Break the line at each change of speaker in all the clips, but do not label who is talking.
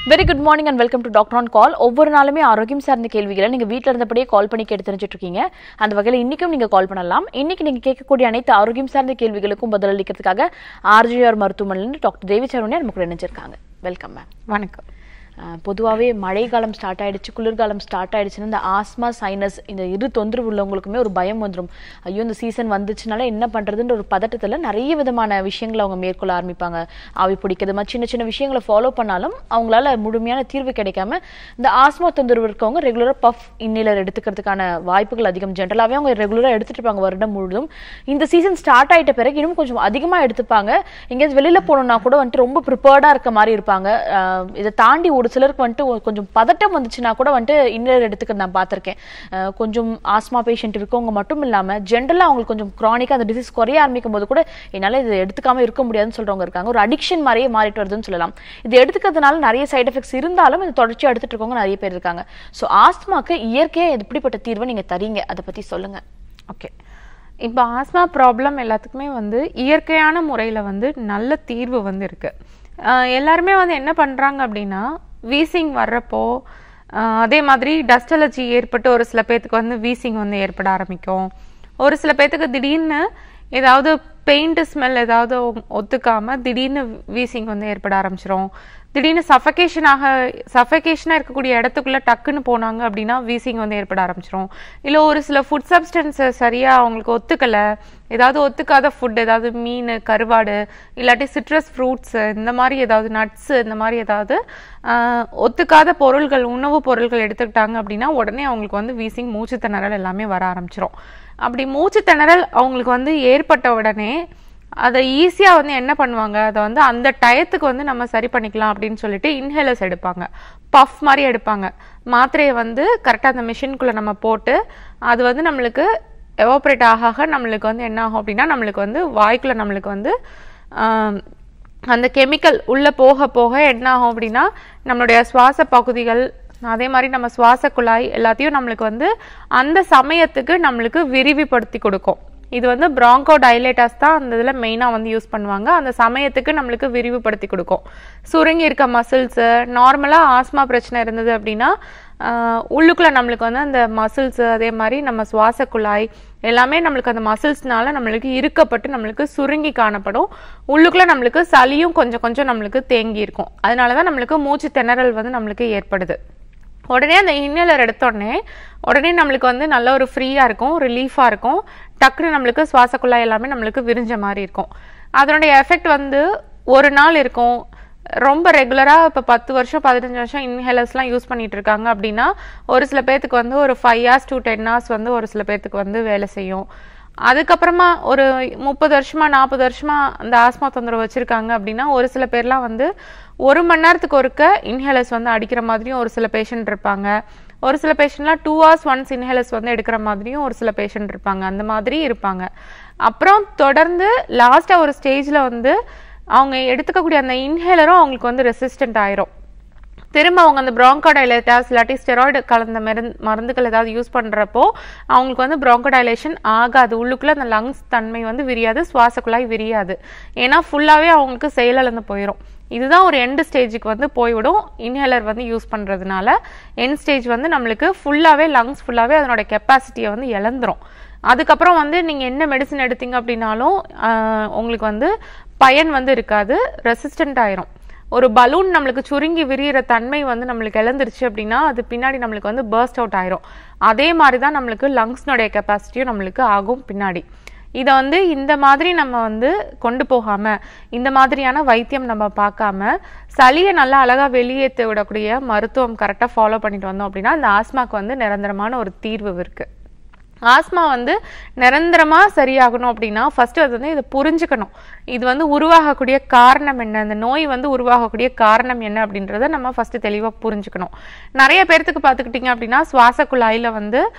Very good morning and welcome to Doctor on Call. ஒவ்வொரு நாளுமே ஆரோக்கியம் சார்ந்த கேள்விகளை நீங்க வீட்ல இருந்தபடியே கால் பண்ணி கேட்டு தெரிஞ்சிட்டு இருக்கீங்க. அந்த வகையில இன்னைக்கும் நீங்க கால் பண்ணலாம். இன்னைக்கு நீங்க கேட்கக்கூடிய அனைத்து ஆரோக்கியம் சார்ந்த கேள்விகளுக்கும் பதிலளிக்கிறதுக்காக ஆர்ஜிஆர் மருத்துவமனையிலிருந்து டாக்டர் தேவி சரவணன் நமக்கு இணைஞ்சிருக்காங்க. Welcome ma'am.
வணக்கம்.
பொதுவாகவே மழைக்காலம் ஸ்டார்ட் ஆயிடுச்சு, குளிர்காலம் ஸ்டார்ட் ஆயிடுச்சுன்னா இந்த ஆஸ்மா, சைனஸ் இந்த இரு தொந்தரவு உள்ளவங்களுக்குமே ஒரு பயம் வந்துடும். ஐயோ இந்த சீசன் வந்துச்சுனால என்ன பண்றதுன்ற ஒரு பதட்டத்தில் நிறைய விதமான விஷயங்களை அவங்க மேற்கொள்ள ஆரம்பிப்பாங்க. ஆவி பிடிக்கிறது மாதிரி சின்ன சின்ன விஷயங்களை ஃபாலோ பண்ணாலும் அவங்களால முழுமையான தீர்வு கிடைக்காம இந்த ஆஸ்மா தொந்தரவு இருக்கவங்க ரெகுலராக பஃப் இன்னேலர் எடுத்துக்கிறதுக்கான வாய்ப்புகள் அதிகம். ஜென்ரலாகவே அவங்க ரெகுலராக எடுத்துட்டு இருப்பாங்க வருடம் முழுதும். இந்த சீசன் ஸ்டார்ட் ஆயிட்ட பிறகு இன்னும் கொஞ்சம் அதிகமாக எடுத்துப்பாங்க. எங்கேயாவது வெளியில போகணும்னா கூட வந்துட்டு ரொம்ப ப்ரிப்பேர்டா இருக்க மாதிரி இருப்பாங்க. இதை தாண்டி ஒரு சிலருக்கு வந்துட்டு கொஞ்சம் பதட்டம் வந்துச்சுன்னா கூட வந்துட்டு இன்னர் எடுத்துக்கிறது நான் பார்த்திருக்கேன். கொஞ்சம் ஆஸ்மா பேஷண்ட் இருக்கவங்க மட்டும் இல்லாம ஜென்ரலா அவங்களுக்கு கொஞ்சம் கிரானிக்கா அந்த டிசீஸ் குறைய ஆரம்பிக்கும் போது கூட என்னால இது எடுத்துக்காம இருக்க முடியாதுன்னு சொல்றவங்க இருக்காங்க. ஒரு அடிக்ஷன் மாதிரியே மாறிட்டு வருதுன்னு சொல்லலாம். இது எடுத்துக்கிறதுனால நிறைய சைட் எஃபெக்ட்ஸ் இருந்தாலும் இது தொடர்ச்சியா எடுத்துட்டு இருக்கவங்க நிறைய பேர் இருக்காங்க. ஸோ ஆஸ்மாக்கு இயற்கையா எப்படிப்பட்ட தீர்வை நீங்க தரீங்க, அதை பத்தி சொல்லுங்க.
ஓகே, இப்போ ஆஸ்மா ப்ராப்ளம் எல்லாத்துக்குமே இயற்கையான முறையில் நல்ல தீர்வு இருக்கு. எல்லாருமே என்ன பண்ணுறாங்க அப்படின்னா, வீசிங் வர்றப்போ அதே மாதிரி டஸ்ட் அலர்ஜி ஏற்பட்டு ஒரு சில பேர்த்துக்கு வீசிங் ஏற்பட ஆரம்பிக்கும். ஒரு சில பேர்த்துக்கு திடீர்னு ஏதாவது பெயிண்ட் ஸ்மெல் ஏதாவது ஒத்துக்காம திடீர்னு வீசிங் ஏற்பட ஆரம்பிச்சிடும். திடீர்னு சஃபகேஷனாக இருக்கக்கூடிய இடத்துக்குள்ள டக்குன்னு போனாங்க அப்படின்னா வீசிங் ஏற்பட ஆரம்பிச்சிடும். இல்லை ஒரு சில ஃபுட் சப்ஸ்டன்ஸை சரியாக அவங்களுக்கு ஒத்துக்கலை, ஏதாவது ஒத்துக்காத ஃபுட், ஏதாவது மீன், கருவாடு, இல்லாட்டி சிட்ரஸ் ஃப்ரூட்ஸு, இந்த மாதிரி ஏதாவது நட்ஸு, இந்த மாதிரி ஏதாவது ஒத்துக்காத பொருள்கள், உணவுப் பொருள்கள் எடுத்துக்கிட்டாங்க அப்படின்னா உடனே அவங்களுக்கு வீசிங், மூச்சு திணறல் எல்லாமே வர ஆரம்பிச்சிடும். அப்படி மூச்சு திணறல் அவங்களுக்கு ஏற்பட்ட உடனே அதை ஈஸியாக என்ன பண்ணுவாங்க, அதை அந்த டயத்துக்கு நம்ம சரி பண்ணிக்கலாம் அப்படின்னு சொல்லிட்டு இன்ஹேலர்ஸ் எடுப்பாங்க. பஃப் மாதிரி எடுப்பாங்க. மாத்திரையை கரெக்டாக அந்த மிஷின்குள்ளே நம்ம போட்டு அது நம்மளுக்கு எவாப்ரேட் ஆக நம்மளுக்கு என்ன ஆகும் அப்படின்னா, நம்மளுக்கு வாய்க்குள்ளே நம்மளுக்கு அந்த கெமிக்கல் உள்ளே போக போக என்ன ஆகும் அப்படின்னா, நம்மளுடைய சுவாச பகுதிகள், அதே மாதிரி நம்ம சுவாச குழாய் எல்லாத்தையும் நம்மளுக்கு அந்த சமயத்துக்கு நம்மளுக்கு விரிவுபடுத்தி கொடுக்கும். இது பிராங்கோ டைலேட்டர்ஸ் தான் அந்த இதில் மெயினாக யூஸ் பண்ணுவாங்க. அந்த சமயத்துக்கு நம்மளுக்கு விரிவுபடுத்தி கொடுக்கும். சுருங்கி இருக்க மசில்ஸு, நார்மலாக ஆஸ்மா பிரச்சனை இருந்தது அப்படின்னா உள்ளுக்குள்ளே நம்மளுக்கு அந்த மசில்ஸு, அதே மாதிரி நம்ம சுவாச குழாய் எல்லாமே நம்மளுக்கு அந்த மசில்ஸ்னால நம்மளுக்கு இறுக்கப்பட்டு நம்மளுக்கு சுருங்கி காணப்படும். உள்ளுக்குள்ளே நம்மளுக்கு சளியும் கொஞ்சம் கொஞ்சம் நம்மளுக்கு தேங்கி இருக்கும். அதனால தான் நம்மளுக்கு மூச்சு திணறல் நம்மளுக்கு ஏற்படுது. உடனே அந்த இன்னேலர் எடுத்தோடனே உடனே நம்மளுக்கு நல்ல ஒரு ஃப்ரீயாக இருக்கும், ரிலீஃபாக இருக்கும். டக்குன்னு நம்மளுக்கு சுவாசக்குழாய் எல்லாமே நம்மளுக்கு விரிஞ்ச மாதிரி இருக்கும். அதனுடைய எஃபெக்ட் ஒரு நாள் இருக்கும். ரொம்ப ரெகுலராக இப்போ 10 வருஷம் 15 வருஷம் இன்ஹேலர்ஸ்லாம் யூஸ் பண்ணிட்டு இருக்காங்க அப்படின்னா ஒரு சில பேர்த்துக்கு ஒரு 5 hours to 10 hours ஒரு சில பேர்த்துக்கு வேலை செய்யும். அதுக்கப்புறமா ஒரு 30 வருஷமா 40 வருஷமா அந்த ஆஸ்மா தொந்தரவு வச்சிருக்காங்க அப்படின்னா ஒரு சில பேர்லாம் 1 மணி நேரத்துக்கு ஒருக்க இன்ஹேலர்ஸ் அடிக்கிற மாதிரியும் ஒரு சில பேஷண்ட் இருப்பாங்க. ஒரு சில பேஷண்ட்லாம் 2 hours once இன்ஹேலர்ஸ் எடுக்கிற மாதிரியும் ஒரு சில பேஷண்ட் இருப்பாங்க. அந்த மாதிரி இருப்பாங்க. அப்புறம் தொடர்ந்து லாஸ்ட்டாக ஒரு ஸ்டேஜில் அவங்க எடுத்துக்கக்கூடிய அந்த இன்ஹேலரும் அவங்களுக்கு ரெசிஸ்டன்ட் ஆயிரும். திரும்ப அவங்க அந்த பிராங்கோடைலேட்டர்ஸ் இல்லாட்டி ஸ்டெராய்டு கலந்த மருந்துகள் ஏதாவது யூஸ் பண்ணுறப்போ அவங்களுக்கு பிராங்கோடைலேஷன் ஆகாது. உள்ளுக்குள்ளே அந்த லங்ஸ் தன்மை விரியாது, சுவாசக்குழாய் விரியாது. ஏன்னா ஃபுல்லாகவே அவங்களுக்கு செயலிழந்து போயிடும். இதுதான் ஒரு எண்ட் ஸ்டேஜுக்கு போய்விடும். இன்ஹேலர் யூஸ் பண்ணுறதுனால எண்ட் ஸ்டேஜ் நம்மளுக்கு ஃபுல்லாகவே லங்ஸ் ஃபுல்லாகவே அதனோட கெப்பாசிட்டியை இழந்துரும். அதுக்கப்புறம் நீங்கள் என்ன மெடிசன் எடுத்தீங்க அப்படின்னாலும் உங்களுக்கு பயன் இருக்காது, ரெசிஸ்டன்ட் ஆயிரும். ஒரு பலூன் நம்மளுக்கு சுருங்கி விரிகிற தன்மை நம்மளுக்கு இழந்துருச்சு அப்படின்னா அது பின்னாடி நம்மளுக்கு பர்ஸ்ட் அவுட் ஆயிரும். அதே மாதிரி தான் நம்மளுக்கு லங்ஸ்னுடைய கெப்பாசிட்டியும் நம்மளுக்கு ஆகும் பின்னாடி. இதை இந்த மாதிரி நம்ம கொண்டு போகாம, இந்த மாதிரியான வைத்தியம் நம்ம பார்க்காம சளியை நல்லா அழகா வெளியேற்ற விடக்கூடிய மருத்துவம் கரெக்டாக ஃபாலோ பண்ணிட்டு வந்தோம் அப்படின்னா இந்த ஆஸ்மாக்கு நிரந்தரமான ஒரு தீர்வு இருக்கு. ஆஸ்மா நிரந்தரமா சரியாகணும் அப்படின்னா ஃபர்ஸ்ட் அது இதை புரிஞ்சுக்கணும். இது உருவாகக்கூடிய காரணம் என்ன, இந்த நோய் உருவாகக்கூடிய காரணம் என்ன அப்படின்றத நம்ம ஃபர்ஸ்ட் தெளிவாக புரிஞ்சுக்கணும். நிறைய பேர்த்துக்கு பார்த்துக்கிட்டிங்க அப்படின்னா சுவாச குழாயில்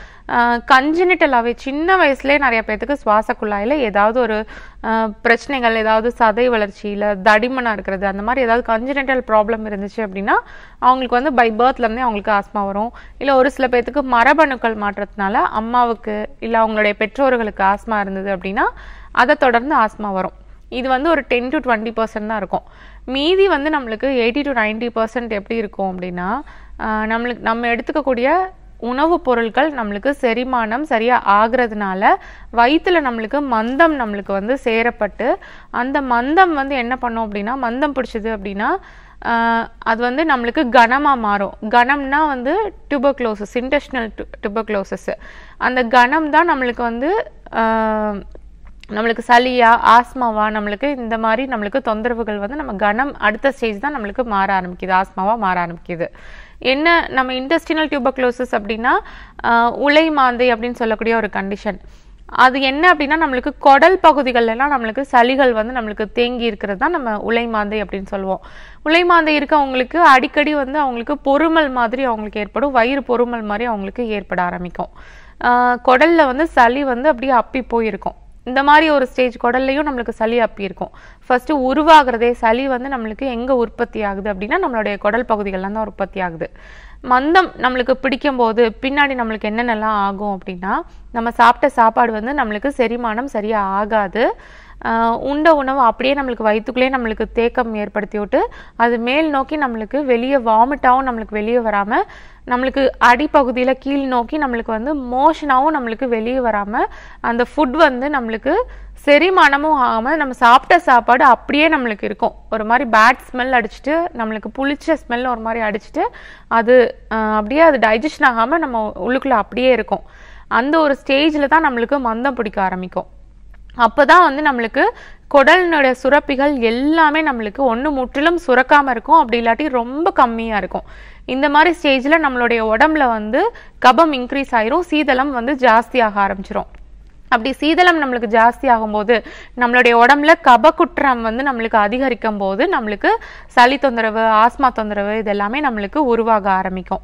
கன்ஜெனிட்டலாகவே சின்ன வயசுலேயே நிறைய பேர்த்துக்கு சுவாச குழாயில் ஏதாவது ஒரு பிரச்சனைகள், ஏதாவது சதை வளர்ச்சியில் தடிமனாக இருக்கிறது, அந்த மாதிரி ஏதாவது கன்ஜெனிட்டல் ப்ராப்ளம் இருந்துச்சு அப்படின்னா அவங்களுக்கு பை பர்த்லேருந்தே அவங்களுக்கு ஆஸ்மா வரும். இல்லை ஒரு சில பேர்த்துக்கு மரபணுக்கள் மாற்றத்தினால அம்மாவுக்கு இல்லை அவங்களுடைய பெற்றோர்களுக்கு ஆஸ்மா இருந்தது அப்படின்னா அதை தொடர்ந்து ஆஸ்மா வரும். இது வந்து ஒரு 10 to 20% தான் இருக்கும். மீதி வந்து நம்மளுக்கு 80 to 90% எப்படி இருக்கும் அப்படின்னா, நம்ம எடுத்துக்கக்கூடிய உணவுப் பொருட்கள் நம்மளுக்கு செரிமானம் சரியா ஆகிறதுனால வயிற்றுல நம்மளுக்கு மந்தம் நம்மளுக்கு வந்து சேரப்பட்டு, அந்த மந்தம் வந்து என்ன பண்ணும் அப்படின்னா, மந்தம் பிடிச்சது அப்படின்னா அது வந்து நம்மளுக்கு கனமாக மாறும். கனம்னா வந்து டியூபர்குலோசிஸ், இன்டெஸ்டினல் டியூபர்குலோசிஸ். அந்த கனம் தான் நம்மளுக்கு வந்து நம்மளுக்கு சளியா ஆஸ்மாவா நம்மளுக்கு இந்த மாதிரி நம்மளுக்கு தொந்தரவுகள் வந்து நம்ம கனம் அடுத்த ஸ்டேஜ் தான் நம்மளுக்கு மாற ஆரம்பிக்குது, ஆஸ்மாவா மாற ஆரம்பிக்குது. என்ன நம்ம இன்டெஸ்டினல் டியூபர்குலோசிஸ் அப்படின்னா உலை மாந்தை அப்படின்னு சொல்லக்கூடிய ஒரு கண்டிஷன். அது என்ன அப்படின்னா நம்மளுக்கு குடல் பகுதிகளெல்லாம் நம்மளுக்கு சளிகள் வந்து நம்மளுக்கு தேங்கி இருக்கிறது தான் நம்ம உலை மாந்தை அப்படின்னு சொல்லுவோம். உலை மாந்தை இருக்கவங்களுக்கு அடிக்கடி வந்து அவங்களுக்கு பொறுமல் மாதிரி அவங்களுக்கு ஏற்படும், வயிறு பொறுமல் மாதிரி அவங்களுக்கு ஏற்பட ஆரம்பிக்கும். குடல்ல வந்து சளி வந்து அப்படியே அப்பி போயிருக்கும். இந்த மாதிரி ஒரு ஸ்டேஜ் குடல்லையும் நம்மளுக்கு சளி அப்பி இருக்கும். ஃபர்ஸ்ட் உருவாகிறதே சளி வந்து நம்மளுக்கு எங்க உற்பத்தி ஆகுது அப்படின்னா நம்மளுடைய குடல் பகுதிகள்லாம் தான் உற்பத்தி ஆகுது. மந்தம் நம்மளுக்கு பிடிக்கும் போது பின்னாடி நம்மளுக்கு என்னென்னலாம் ஆகும் அப்படின்னா, நம்ம சாப்பிட்ட சாப்பாடு வந்து நம்மளுக்கு செரிமானம் சரியா ஆகாது. உண்ட உணவு அப்படியே நம்மளுக்கு வயிற்றுக்குள்ளேயே நம்மளுக்கு தேக்கம் ஏற்படுத்தி விட்டு அது மேல் நோக்கி நம்மளுக்கு வெளியே வாமிட்டாகவும் நம்மளுக்கு வெளியே வராமல், நம்மளுக்கு அடிப்பகுதியில் கீழ் நோக்கி நம்மளுக்கு வந்து மோஷனாகவும் நம்மளுக்கு வெளியே வராமல், அந்த ஃபுட் வந்து நம்மளுக்கு செரிமானமும் ஆகாமல் நம்ம சாப்பிட்ட சாப்பாடு அப்படியே நம்மளுக்கு இருக்கும். ஒரு மாதிரி பேட் ஸ்மெல் அடிச்சுட்டு நம்மளுக்கு புளிச்ச ஸ்மெல் ஒரு மாதிரி அடிச்சுட்டு அது அப்படியே அது டைஜஷன் ஆகாமல் நம்ம உள்ளுக்குள்ளே அப்படியே இருக்கும். அந்த ஒரு ஸ்டேஜில் தான் நம்மளுக்கு மந்தம் பிடிக்க ஆரம்பிக்கும். அப்போதான் வந்து நம்மளுக்கு குடலினுடைய சுரப்பிகள் எல்லாமே நம்மளுக்கு ஒன்று முற்றிலும் சுரக்காமல் இருக்கும், அப்படி இல்லாட்டி ரொம்ப கம்மியாக இருக்கும். இந்த மாதிரி ஸ்டேஜில் நம்மளுடைய உடம்புல வந்து கபம் இன்க்ரீஸ் ஆயிரும், சீதளம் வந்து ஜாஸ்தியாக ஆரம்பிச்சிரும். அப்படி சீதளம் நம்மளுக்கு ஜாஸ்தி ஆகும்போது நம்மளுடைய உடம்புல கபக்குற்றம் வந்து நம்மளுக்கு அதிகரிக்கும் போது நம்மளுக்கு சளி தொந்தரவு, ஆஸ்மா தொந்தரவு இதெல்லாமே நம்மளுக்கு உருவாக ஆரம்பிக்கும்.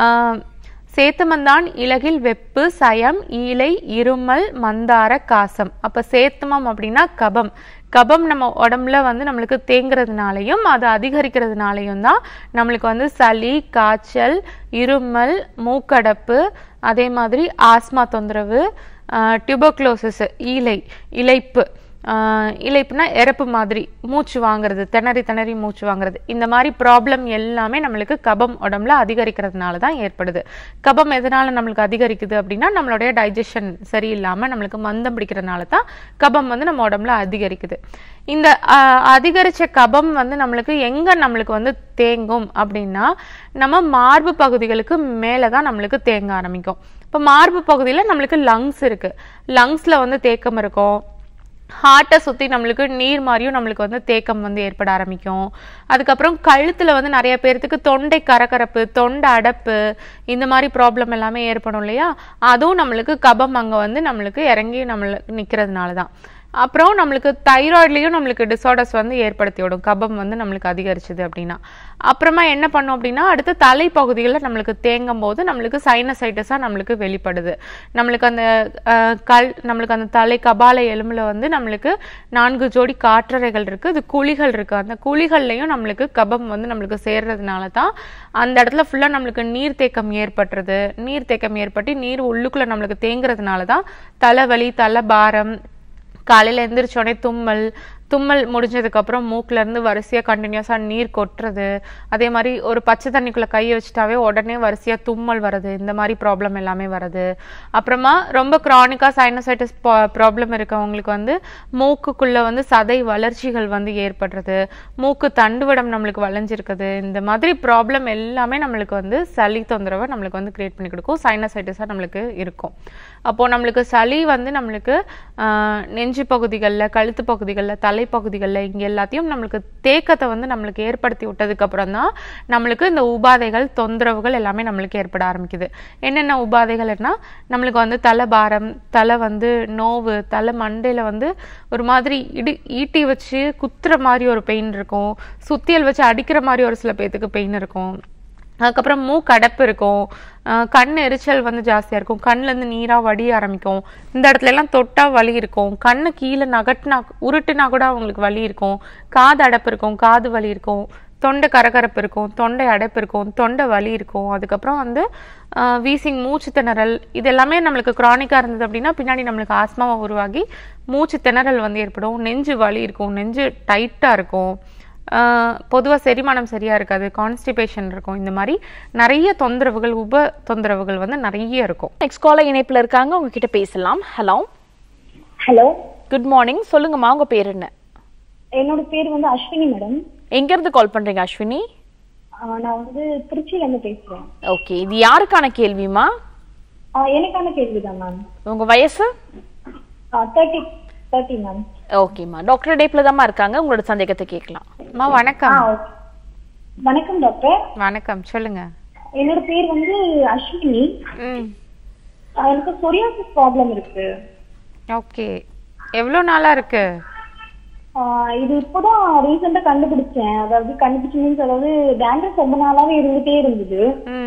சேத்துமந்தான் இலகில் வெப்பு சயம் ஈலை இருமல் மந்தார காசம். அப்ப சேத்துமம் அப்படின்னா கபம். கபம் நம்ம உடம்புல வந்து நம்மளுக்கு தேங்குறதுனாலையும் அது அதிகரிக்கிறதுனாலையும் தான் நம்மளுக்கு வந்து சளி, காய்ச்சல், இருமல், மூக்கடப்பு, அதே மாதிரி ஆஸ்மா தொந்தரவு, டியூபர்குலோசிஸ், இலைப்பு, இலைப்புனா இறப்பு மாதிரி மூச்சு வாங்குறது, திணறி மூச்சு வாங்குறது, இந்த மாதிரி ப்ராப்ளம் எல்லாமே நம்மளுக்கு கபம் உடம்புல அதிகரிக்கிறதுனால தான் ஏற்படுது. கபம் எதனால நம்மளுக்கு அதிகரிக்குது அப்படின்னா நம்மளுடைய டைஜஷன் சரியில்லாமல் நம்மளுக்கு மந்தம் பிடிக்கிறதுனால தான் கபம் வந்து நம்ம உடம்புல அதிகரிக்குது. இந்த அதிகரிச்ச கபம் வந்து நம்மளுக்கு எங்க நம்மளுக்கு வந்து தேங்கும் அப்படின்னா நம்ம மார்பு பகுதிகளுக்கு மேலே தான் நம்மளுக்கு தேங்க ஆரம்பிக்கும். இப்போ மார்பு பகுதியில் நம்மளுக்கு லங்ஸ் இருக்கு, லங்ஸ்ல வந்து தேக்கம் இருக்கும். ஹார்ட்டை சுற்றி நம்மளுக்கு நீர் மாதிரியும் நம்மளுக்கு வந்து தேக்கம் வந்து ஏற்பட ஆரம்பிக்கும். அதுக்கப்புறம் கழுத்தில் வந்து நிறைய பேர்த்துக்கு தொண்டை கரகரப்பு, தொண்டை அடைப்பு, இந்த மாதிரி ப்ராப்ளம் எல்லாமே ஏற்படும் இல்லையா, அதுவும் நம்மளுக்கு கபம் அங்கே வந்து நம்மளுக்கு இறங்கி நம்மளுக்கு நிற்கிறதுனால தான். அப்புறம் நம்மளுக்கு தைராய்ட்லேயும் நம்மளுக்கு டிசார்டர்ஸ் வந்து ஏற்படுத்தி விடும் கபம் வந்து நம்மளுக்கு அதிகரிச்சுது அப்படின்னா. அப்புறமா என்ன பண்ணும் அப்படின்னா அடுத்து தலைப்பகுதிகளில் நம்மளுக்கு தேங்கும் போது நம்மளுக்கு சைனசைட்டிஸாக நம்மளுக்கு வெளிப்படுது. நம்மளுக்கு அந்த நம்மளுக்கு அந்த தலை கபால எலும்புல வந்து நம்மளுக்கு 4 ஜோடி காற்றறைகள் இருக்குது, அது குழிகள் இருக்குது. அந்த குழிகள்லையும் நம்மளுக்கு கபம் வந்து நம்மளுக்கு சேர்றதுனால தான் அந்த இடத்துல ஃபுல்லாக நம்மளுக்கு நீர்த்தேக்கம் ஏற்பட்டுறது. நீர்த்தேக்கம் ஏற்பட்டு நீர் உள்ளுக்குள்ளே நம்மளுக்கு தேங்குறதுனால தான் தலைவலி, தலைபாரம், காலையில் எந்திரிச்சோடனே தும்மல் முடிஞ்சதுக்கப்புறம் மூக்கிலேருந்து வரிசையாக கண்டினியூஸாக நீர் கொட்டுறது, அதே மாதிரி ஒரு பச்சை தண்ணிக்குள்ளே கை வச்சுட்டாவே உடனே வரிசையாக தும்மல் வருது, இந்த மாதிரி ப்ராப்ளம் எல்லாமே வருது. அப்புறமா ரொம்ப க்ரானிக்காக சைனசைட்டிஸ் ப்ராப்ளம் இருக்கவங்களுக்கு வந்து மூக்குக்குள்ளே வந்து சதை வளர்ச்சிகள் வந்து ஏற்படுறது, மூக்கு தண்டுவடம் நம்மளுக்கு வளைஞ்சிருக்குது, இந்த மாதிரி ப்ராப்ளம் எல்லாமே நம்மளுக்கு வந்து சளி தொந்தரவை நம்மளுக்கு வந்து கிரியேட் பண்ணி கொடுக்கும், சைனசைட்டிஸாக நம்மளுக்கு இருக்கும். அப்போது நம்மளுக்கு சளி வந்து நம்மளுக்கு நெஞ்சு பகுதிகளில், கழுத்து பகுதிகளில், தலைப்பகுதிகளில் இங்கே எல்லாத்தையும் நம்மளுக்கு தேக்கத்தை வந்து நம்மளுக்கு ஏற்படுத்தி விட்டதுக்கப்புறம் தான் நம்மளுக்கு இந்த உபாதைகள், தொந்தரவுகள் எல்லாமே நம்மளுக்கு ஏற்பட ஆரம்பிக்குது. என்னென்ன உபாதைகள்னா நம்மளுக்கு வந்து தலைபாரம், தலை வந்து நோவு, தலை மண்டையில் வந்து ஒரு மாதிரி ஈட்டி வச்சு குத்துற மாதிரி ஒரு பெயின் இருக்கும், சுத்தியல் வச்சு அடிக்கிற மாதிரி ஒரு சில பேத்துக்கு பெயின் இருக்கும், அதுக்கப்புறம் மூக்கடைப்பு இருக்கும், கண் எரிச்சல் வந்து ஜாஸ்தியாக இருக்கும், கண்ணிலேருந்து நீராக வடிய ஆரம்பிக்கும், இந்த இடத்துல எல்லாம் தொட்டா வலி இருக்கும், கண்ணு கீழே நகட்டினா உருட்டுனா கூட அவங்களுக்கு வலி இருக்கும், காது அடைப்பு இருக்கும், காது வலி இருக்கும், தொண்டை கரகரப்பு இருக்கும், தொண்டை அடைப்பு இருக்கும், தொண்டை வலி இருக்கும், அதுக்கப்புறம் வந்து வீசிங், மூச்சு திணறல், இது எல்லாமே நம்மளுக்கு க்ரானிக்காக இருந்தது அப்படின்னா பின்னாடி நம்மளுக்கு ஆஸ்மாவை உருவாகி மூச்சு திணறல் வந்து ஏற்படும், நெஞ்சு வலி இருக்கும், நெஞ்சு டைட்டாக இருக்கும், பொதுவாக செரிமானம் சரியாக இருக்காது, கான்ஸ்டிபேஷன் இருக்கும், இந்த மாதிரி நிறைய தொந்தரவுகள் தொந்தரவுகள் வந்து நிறைய இருக்கும்.
நெக்ஸ்ட் காலர் இணைப்பில் இருக்காங்க, உங்ககிட்ட பேசலாம். Hello
hello,
good morning. சொல்லுங்கம்மா, உங்க பேர் என்ன?
என்னோட பேர் வந்து அஸ்வினி மேடம்.
எங்க இருந்து கால் பண்றீங்க அஸ்வினி?
நான் வந்து திருச்சியில இருந்து பேசுறேன்.
ஓகே, இது யாருக்கான கேள்விமா?
எனக்கான கேள்விதான் மேம்.
உங்க வயசு?
30 மேம்.
ஓகேம்மா, டாக்டர் இணைப்புல தான் இருக்காங்க, உங்களோட சந்தேகத்தை கேட்கலாம்.
அம்மா வணக்கம்.
வணக்கம் டாக்டர்.
வணக்கம், சொல்லுங்க.
என்னோட பேர் வந்து அஸ்வினி. எனக்கு சொரியாசிஸ் ப்ராப்ளம் இருக்கு.
ஓகே, எவ்வளவு நாளா இருக்கு?
இது இப்போதான் ரீசெண்டா கண்டுபிடிச்சேன். அதாவது கண்டுபிடிச்சு மீன்ஸ் அதாவது டேண்ட்ரஃப் ரொம்ப நாளாவே இருந்துட்டே இருந்தது.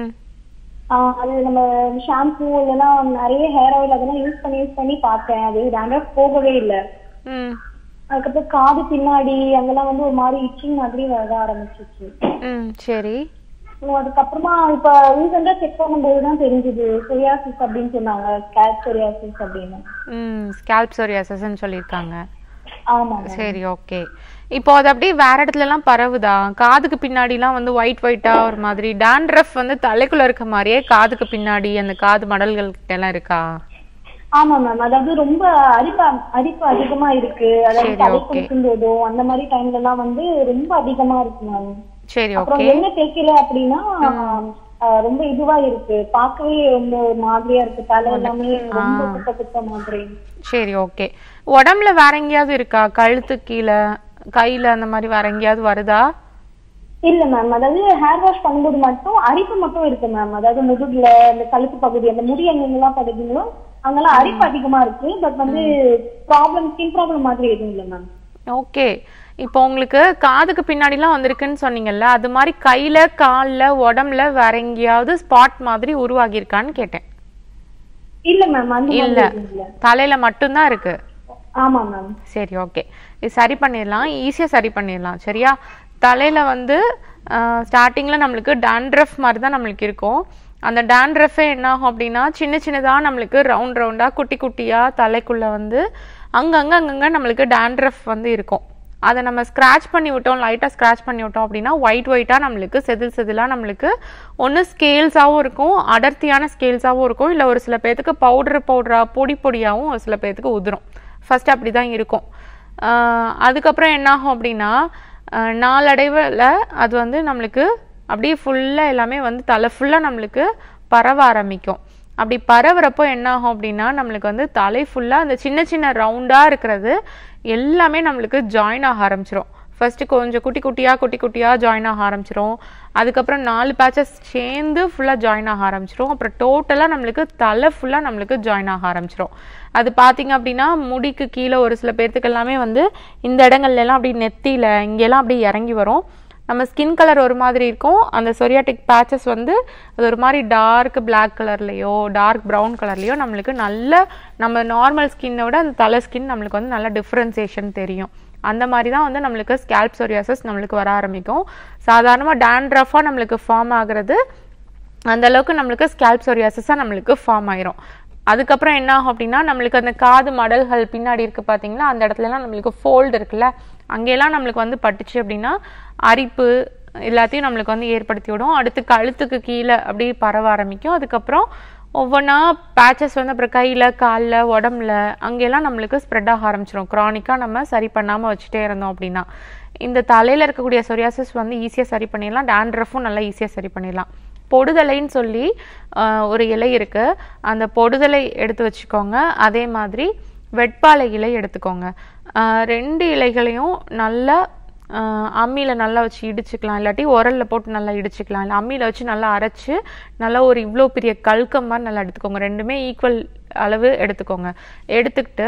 அது நம்ம ஷாம்பு இல்லைன்னா நிறைய ஹேர் ஆயில் அதெல்லாம் யூஸ் பண்ணி பார்த்தேன், அது டேண்ட்ரஃப் போகவே இல்லை. அதுக்கப்புறம் காது பின்னாடி அங்கெல்லாம் வந்து ஒரு மாதிரி இச்சிங் மாதிரி வர ஆரம்பிச்சிச்சு.
சரி.
அதுக்கப்புறமா இப்ப ரீசெண்டா செக் பண்ணும்போதுதான் தெரிஞ்சது சொரியாசிஸ் அப்படின்னு சொன்னாங்க, ஸ்கேல்ப் சொரியாசிஸ் அப்படின்னு.
ஸ்கேல்ப் சொரியாசிஸ்ன்னு சொல்லியிருக்காங்க.
ஆமா.
சரி, ஓகே. இப்போ அது அப்படியே வேற இடத்துல எல்லாம் பரவுதா? காதுக்கு பின்னாடி எல்லாம் வந்து ஒயிட்டா ஒரு மாதிரி டாண்ட்ரஃப் வந்து தலைக்குள்ள இருக்க மாதிரியே காதுக்கு பின்னாடி அந்த காது மடல்கள் கிட்ட எல்லாம் இருக்கா?
ஆமா மேம், அதாவது ரொம்ப அரிப்பு அதிகமா இருக்கு. அதாவது தலை குளிக்கும் போதோ அந்த மாதிரி டைம்ல எல்லாம் வந்து ரொம்ப அதிகமா இருக்கு மேம்.
சரி,
அப்புறம் என்ன தேய்க்கல அப்படின்னா ரொம்ப இதுவா இருக்கு, பார்க்கவே ரொம்ப மாதிரியா இருக்கு, தலை எல்லாமே ரொம்ப குத்த மாதிரி.
சரி, ஓகே. உடம்புல வேற எங்கேயாவது இருக்கா? கழுத்து கீழே, கையில அந்த மாதிரி வேற எங்கேயாவது வருதா?
இல்ல மேம், அதாவது ஹேர் வாஷ் பண்ணும்போது மட்டும் அரிப்பு மட்டும் இருக்கு மேம். அதாவது முதுகுல இந்த கழுத்து பகுதி அந்த முடி எங்கெல்லாம் படுதுங்களோ அங்கெல்லாம் அரிப்பு அதிகமா இருக்கு. பட் வந்து ஸ்கின் ப்ராப்ளம் மாதிரி எதுவும் இல்லை மேம்.
ஓகே. இப்போ உங்களுக்கு காதுக்கு பின்னாடி எல்லாம் வந்திருக்குன்னு சொன்னீங்கல்ல, அது மாதிரி கையில, கால்ல, உடம்புல வேற எங்கேயாவது ஸ்பாட் மாதிரி உருவாகி இருக்கான்னு கேட்டேன்.
இல்ல மேம்,
இல்ல, தலையில மட்டும்தான் இருக்கு.
ஆமா மேம்.
சரி, ஓகே. இது சரி பண்ணிடலாம், ஈஸியா சரி பண்ணிடலாம். சரியா? தலையில வந்து ஸ்டார்டிங்ல நம்மளுக்கு டாண்ட்ரஃப் மாதிரி தான் நம்மளுக்கு இருக்கும். அந்த டாண்ட்ரஃபே என்ன ஆகும் அப்படின்னா சின்ன சின்னதா நம்மளுக்கு ரவுண்டா குட்டி குட்டியா தலைக்குள்ள வந்து அங்கங்க நம்மளுக்கு டாண்ட்ரஃப் வந்து இருக்கும். அதை நம்ம ஸ்க்ராட்ச் பண்ணி விட்டோம், லைட்டாக ஸ்க்ராட்ச் பண்ணி விட்டோம் அப்படின்னா ஒயிட்டாக நம்மளுக்கு செதிலாக நம்மளுக்கு ஒன்று ஸ்கேல்ஸாகவும் இருக்கும், அடர்த்தியான ஸ்கேல்ஸாகவும் இருக்கும், இல்லை ஒரு சில பேர்த்துக்கு பவுடராக பொடியாகவும் ஒரு சில பேர்த்துக்கு உதிரும். ஃபர்ஸ்ட் அப்படி தான் இருக்கும். அதுக்கப்புறம் என்னாகும் அப்படின்னா நாளடைவில் அது வந்து நம்மளுக்கு அப்படியே ஃபுல்லாக எல்லாமே வந்து தலை ஃபுல்லாக நம்மளுக்கு பரவ ஆரம்பிக்கும். அப்படி பரவுறப்போ என்ன ஆகும் அப்படின்னா நம்மளுக்கு வந்து தலை ஃபுல்லாக அந்த சின்ன சின்ன ரவுண்டாக இருக்கிறது எல்லாமே நம்மளுக்கு ஜாயின் ஆக ஆரம்பிச்சிடும். ஃபர்ஸ்ட் கொஞ்சம் குட்டி குட்டியாக ஜாயின் ஆக ஆரம்பிச்சிடும். அதுக்கப்புறம் 4 பேச்சஸ் சேர்ந்து ஃபுல்லாக ஜாயின் ஆக ஆரம்பிச்சிடும். அப்புறம் டோட்டலாக நம்மளுக்கு தலை ஃபுல்லாக நம்மளுக்கு ஜாயின் ஆக ஆரம்பிச்சிடும். அது பார்த்தீங்க அப்படின்னா முடிக்கு கீழே ஒரு சில பேர்த்துக்கு எல்லாமே வந்து இந்த இடங்கள்லாம் அப்படி நெத்தியில் இங்கெல்லாம் அப்படி இறங்கி வரும். நம்ம ஸ்கின் கலர் ஒரு மாதிரி இருக்கும், அந்த சொரியாட்டிக் பேச்சஸ் வந்து அது ஒரு மாதிரி டார்க் பிளாக் கலர்லையோ டார்க் ப்ரௌன் கலர்லையோ நம்மளுக்கு நல்ல நம்ம நார்மல் ஸ்கின்னை விட அந்த தலை ஸ்கின் நம்மளுக்கு வந்து நல்ல டிஃப்ரென்சியேஷன் தெரியும். அந்த மாதிரி தான் வந்து நம்மளுக்கு ஸ்கேல்ப் சொரியாசிஸ் நம்மளுக்கு வர ஆரம்பிக்கும். சாதாரணமாக டாண்ட்ரஃபாக நம்மளுக்கு ஃபார்ம் ஆகுறது அந்த அளவுக்கு நம்மளுக்கு ஸ்கேல்ப் சொரியாசிஸாக நம்மளுக்கு ஃபார்ம் ஆயிரும். அதுக்கப்புறம் என்ன ஆகும் அப்படின்னா நம்மளுக்கு அந்த காது மடல்கள் பின்னாடி இருக்குது பார்த்தீங்களா, அந்த இடத்துலலாம் நம்மளுக்கு ஃபோல்டு இருக்குல்ல, அங்கெல்லாம் நம்மளுக்கு வந்து பட்டுச்சு அப்படின்னா அரிப்பு எல்லாத்தையும் நம்மளுக்கு வந்து ஏற்படுத்தி விடும். அடுத்து கழுத்துக்கு கீழே அப்படி பரவ ஆரம்பிக்கும். அதுக்கப்புறம் ஒவ்வொன்றா பேச்சஸ் வந்து அப்புறம் கையில், காலில், உடம்புல அங்கெல்லாம் நம்மளுக்கு ஸ்ப்ரெட் ஆக ஆரம்பிச்சிடும். க்ரானிக்காக நம்ம சரி பண்ணாமல் வச்சுட்டே இருந்தோம் அப்படின்னா இந்த தலையில் இருக்கக்கூடிய சொரியாசிஸ் வந்து ஈஸியாக சரி பண்ணிடலாம். டாண்ட்ரஃபும் நல்லா ஈஸியாக சரி பண்ணிடலாம். பொடுதலைன்னு சொல்லி ஒரு இலை இருக்குது, அந்த பொடுதலை எடுத்து வச்சுக்கோங்க. அதே மாதிரி வெட்பாலை இலை எடுத்துக்கோங்க. 2 இலைகளையும் நல்லா அம்மியில் நல்லா வச்சு இடிச்சுக்கலாம், இல்லாட்டி உரலில் போட்டு நல்லா இடிச்சுக்கலாம், இல்லை அம்மியில் வச்சு நல்லா அரைச்சி நல்லா ஒரு இவ்வளோ பெரிய கல்கம் மாதிரி நல்லா எடுத்துக்கோங்க. 2மே ஈக்குவல் அளவு எடுத்துக்கோங்க. எடுத்துக்கிட்டு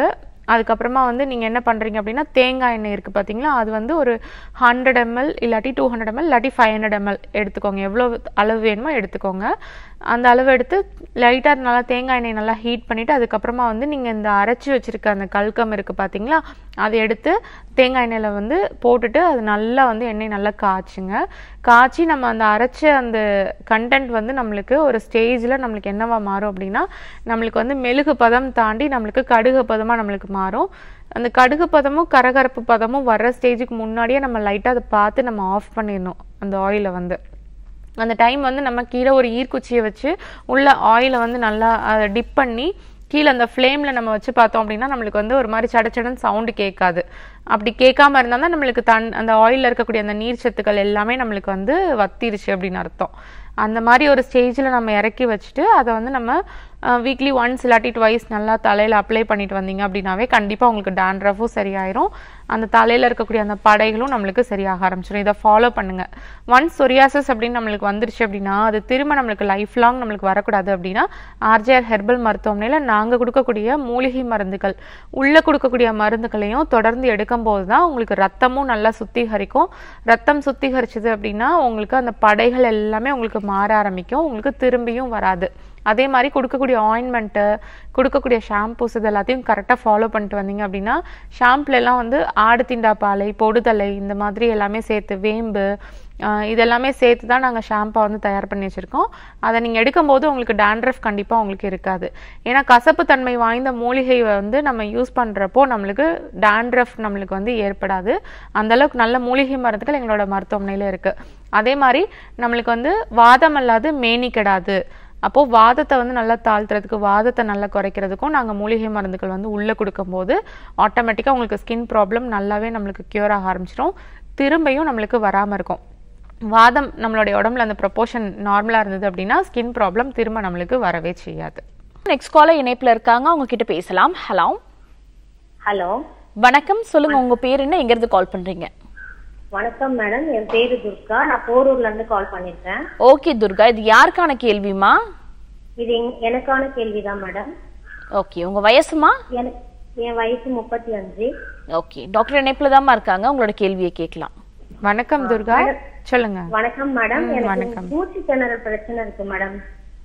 அதுக்கப்புறமா வந்து நீங்கள் என்ன பண்ணுறீங்க அப்படின்னா தேங்காய் எண்ணெய் இருக்குது பார்த்தீங்களா, அது வந்து ஒரு 100 ml இல்லாட்டி 200 ml இல்லாட்டி 500 ml எடுத்துக்கோங்க. எவ்வளோ அளவு வேணுமோ எடுத்துக்கோங்க. அந்த அளவு எடுத்து லைட்டாக நல்லா தேங்காய் எண்ணெய் நல்லா ஹீட் பண்ணிவிட்டு அதுக்கப்புறமா வந்து நீங்கள் இந்த அரைச்சி வச்சுருக்க அந்த கல்கம் இருக்குது பார்த்தீங்களா, அதை எடுத்து தேங்காய் எண்ணெயில் வந்து போட்டுட்டு அது நல்லா வந்து எண்ணெய் நல்லா காய்ச்சுங்க. காய்ச்சி நம்ம அந்த அரைச்ச அந்த கண்டென்ட் வந்து நம்மளுக்கு ஒரு ஸ்டேஜில் நம்மளுக்கு என்னவா மாறும் அப்படின்னா நம்மளுக்கு வந்து மெழுகு பதம் தாண்டி நம்மளுக்கு கடுகு பதமாக நம்மளுக்கு மாறும். அந்த கடுகு பதமும் கரகரப்பு பதமும் வர்ற ஸ்டேஜுக்கு முன்னாடியே நம்ம லைட்டாக அதை பார்த்து நம்ம ஆஃப் பண்ணிடணும். அந்த ஆயிலை வந்து அந்த டைம் வந்து நம்ம கீழே ஒரு ஈர்க்குச்சியை வச்சு உள்ள ஆயிலை வந்து நல்லா அதை டிப் பண்ணி கீழே அந்த ஃப்ளேமில் நம்ம வச்சு பார்த்தோம் அப்படின்னா நம்மளுக்கு வந்து ஒரு மாதிரி சடச்சடன்னு சவுண்டு கேட்காது. அப்படி கேட்காம இருந்தால் தான் நம்மளுக்கு அந்த ஆயிலில் இருக்கக்கூடிய அந்த நீர் சத்துக்கள் எல்லாமே நம்மளுக்கு வந்து வத்திருச்சு அப்படின்னு அர்த்தம். அந்த மாதிரி ஒரு ஸ்டேஜில் நம்ம இறக்கி வச்சுட்டு அதை வந்து நம்ம வீக்லி ஒன்ஸ் இல்லாட்டி ட்வைஸ் நல்லா தலையில் அப்ளை பண்ணிட்டு வந்தீங்க அப்படின்னாவே கண்டிப்பாக உங்களுக்கு டேண்ட்ரஃபும் சரியாயிரும். அந்த தலையில் இருக்கக்கூடிய அந்த படைகளும் நம்மளுக்கு சரியாக ஆரம்பிச்சிடும். இதை ஃபாலோ பண்ணுங்கள். ஒன்ஸ் சொரியாசிஸ் அப்படின்னு நம்மளுக்கு வந்துருச்சு அப்படின்னா அது திரும்ப நம்மளுக்கு லைஃப் லாங் நம்மளுக்கு வரக்கூடாது அப்படின்னா ஆர்ஜிஆர் ஹெர்பல் மருத்துவமனையில் நாங்கள் கொடுக்கக்கூடிய மூலிகை மருந்துகள் உள்ளே கொடுக்கக்கூடிய மருந்துகளையும் தொடர்ந்து எடுக்கும்போது தான் உங்களுக்கு ரத்தமும் நல்லா சுத்திகரிக்கும். ரத்தம் சுத்திகரிச்சது அப்படின்னா உங்களுக்கு அந்த படைகள் எல்லாமே உங்களுக்கு மாற ஆரம்பிக்கும், உங்களுக்கு திரும்பியும் வராது. அதே மாதிரி கொடுக்கக்கூடிய ஆயின்மெண்ட்டு கொடுக்கக்கூடிய ஷாம்பூஸ் இது எல்லாத்தையும் கரெக்டாக ஃபாலோ பண்ணிட்டு வந்தீங்க அப்படின்னா ஷாம்புலெல்லாம் வந்து ஆடு திண்டா பாலை, பொடுதலை இந்த மாதிரி எல்லாமே சேர்த்து வேம்பு இதெல்லாமே சேர்த்து தான் நாங்கள் ஷாம்பை வந்து தயார் பண்ணி வச்சுருக்கோம். அதை நீங்கள் எடுக்கும்போது உங்களுக்கு டேண்ட்ரஃப் கண்டிப்பாக உங்களுக்கு இருக்காது. ஏன்னா கசப்பு தன்மை வாய்ந்த மூலிகை வந்து நம்ம யூஸ் பண்ணுறப்போ நம்மளுக்கு டேண்ட்ரஃப் நம்மளுக்கு வந்து ஏற்படாது. அந்தளவுக்கு நல்ல மூலிகை மருந்துகள் எங்களோட மருத்துவமனையில் இருக்குது. அதே மாதிரி நம்மளுக்கு வந்து வாதம் அல்லாது மேனி கெடாது. அப்போது வாதத்தை வந்து நல்லா தாழ்த்துறதுக்கு வாதத்தை நல்லா குறைக்கிறதுக்கும் நாங்கள் மூலிகை மருந்துகள் வந்து உள்ளே கொடுக்கும்போது ஆட்டோமேட்டிக்காக உங்களுக்கு ஸ்கின் ப்ராப்ளம் நல்லாவே நம்மளுக்கு க்யூர் ஆக ஆரம்பிச்சிடும், திரும்பியும் நம்மளுக்கு வராமல் இருக்கும். வாதம் நம்மளுடைய உடம்புல அந்த ப்ரொபோர்ஷன் நார்மலாக இருந்தது அப்படின்னா ஸ்கின் ப்ராப்ளம் திரும்ப நம்மளுக்கு வரவே செய்யாது.
நெக்ஸ்ட் காலர் இணைப்பில் இருக்காங்க, அவங்க கிட்ட பேசலாம். ஹலோ
ஹலோ
வணக்கம், சொல்லுங்க உங்க பேர் என்ன, எங்க இருந்து கால் பண்றீங்க?
வணக்கம் மேடம், என் பேரு துர்கா, நான் போரூர்ல இருந்து கால் பண்ணிருக்கேன்.
ஓகே துர்கா, இது யாருக்கான கேள்விமா?
இது எனக்கான கேள்விதான் மேடம்.
ஓகே, உங்க வயசுமா?
என் வயசு 35.
ஓகே, டாக்டர் இணைப்புல தான் இருக்காங்க, உங்களோட கேள்வியை கேட்கலாம்.
வணக்கம் துர்கா, சொல்லுங்க.
வணக்கம் மேடம், எனக்கு மூச்சு திணறல் பிரச்சனை இருக்கு மேடம்.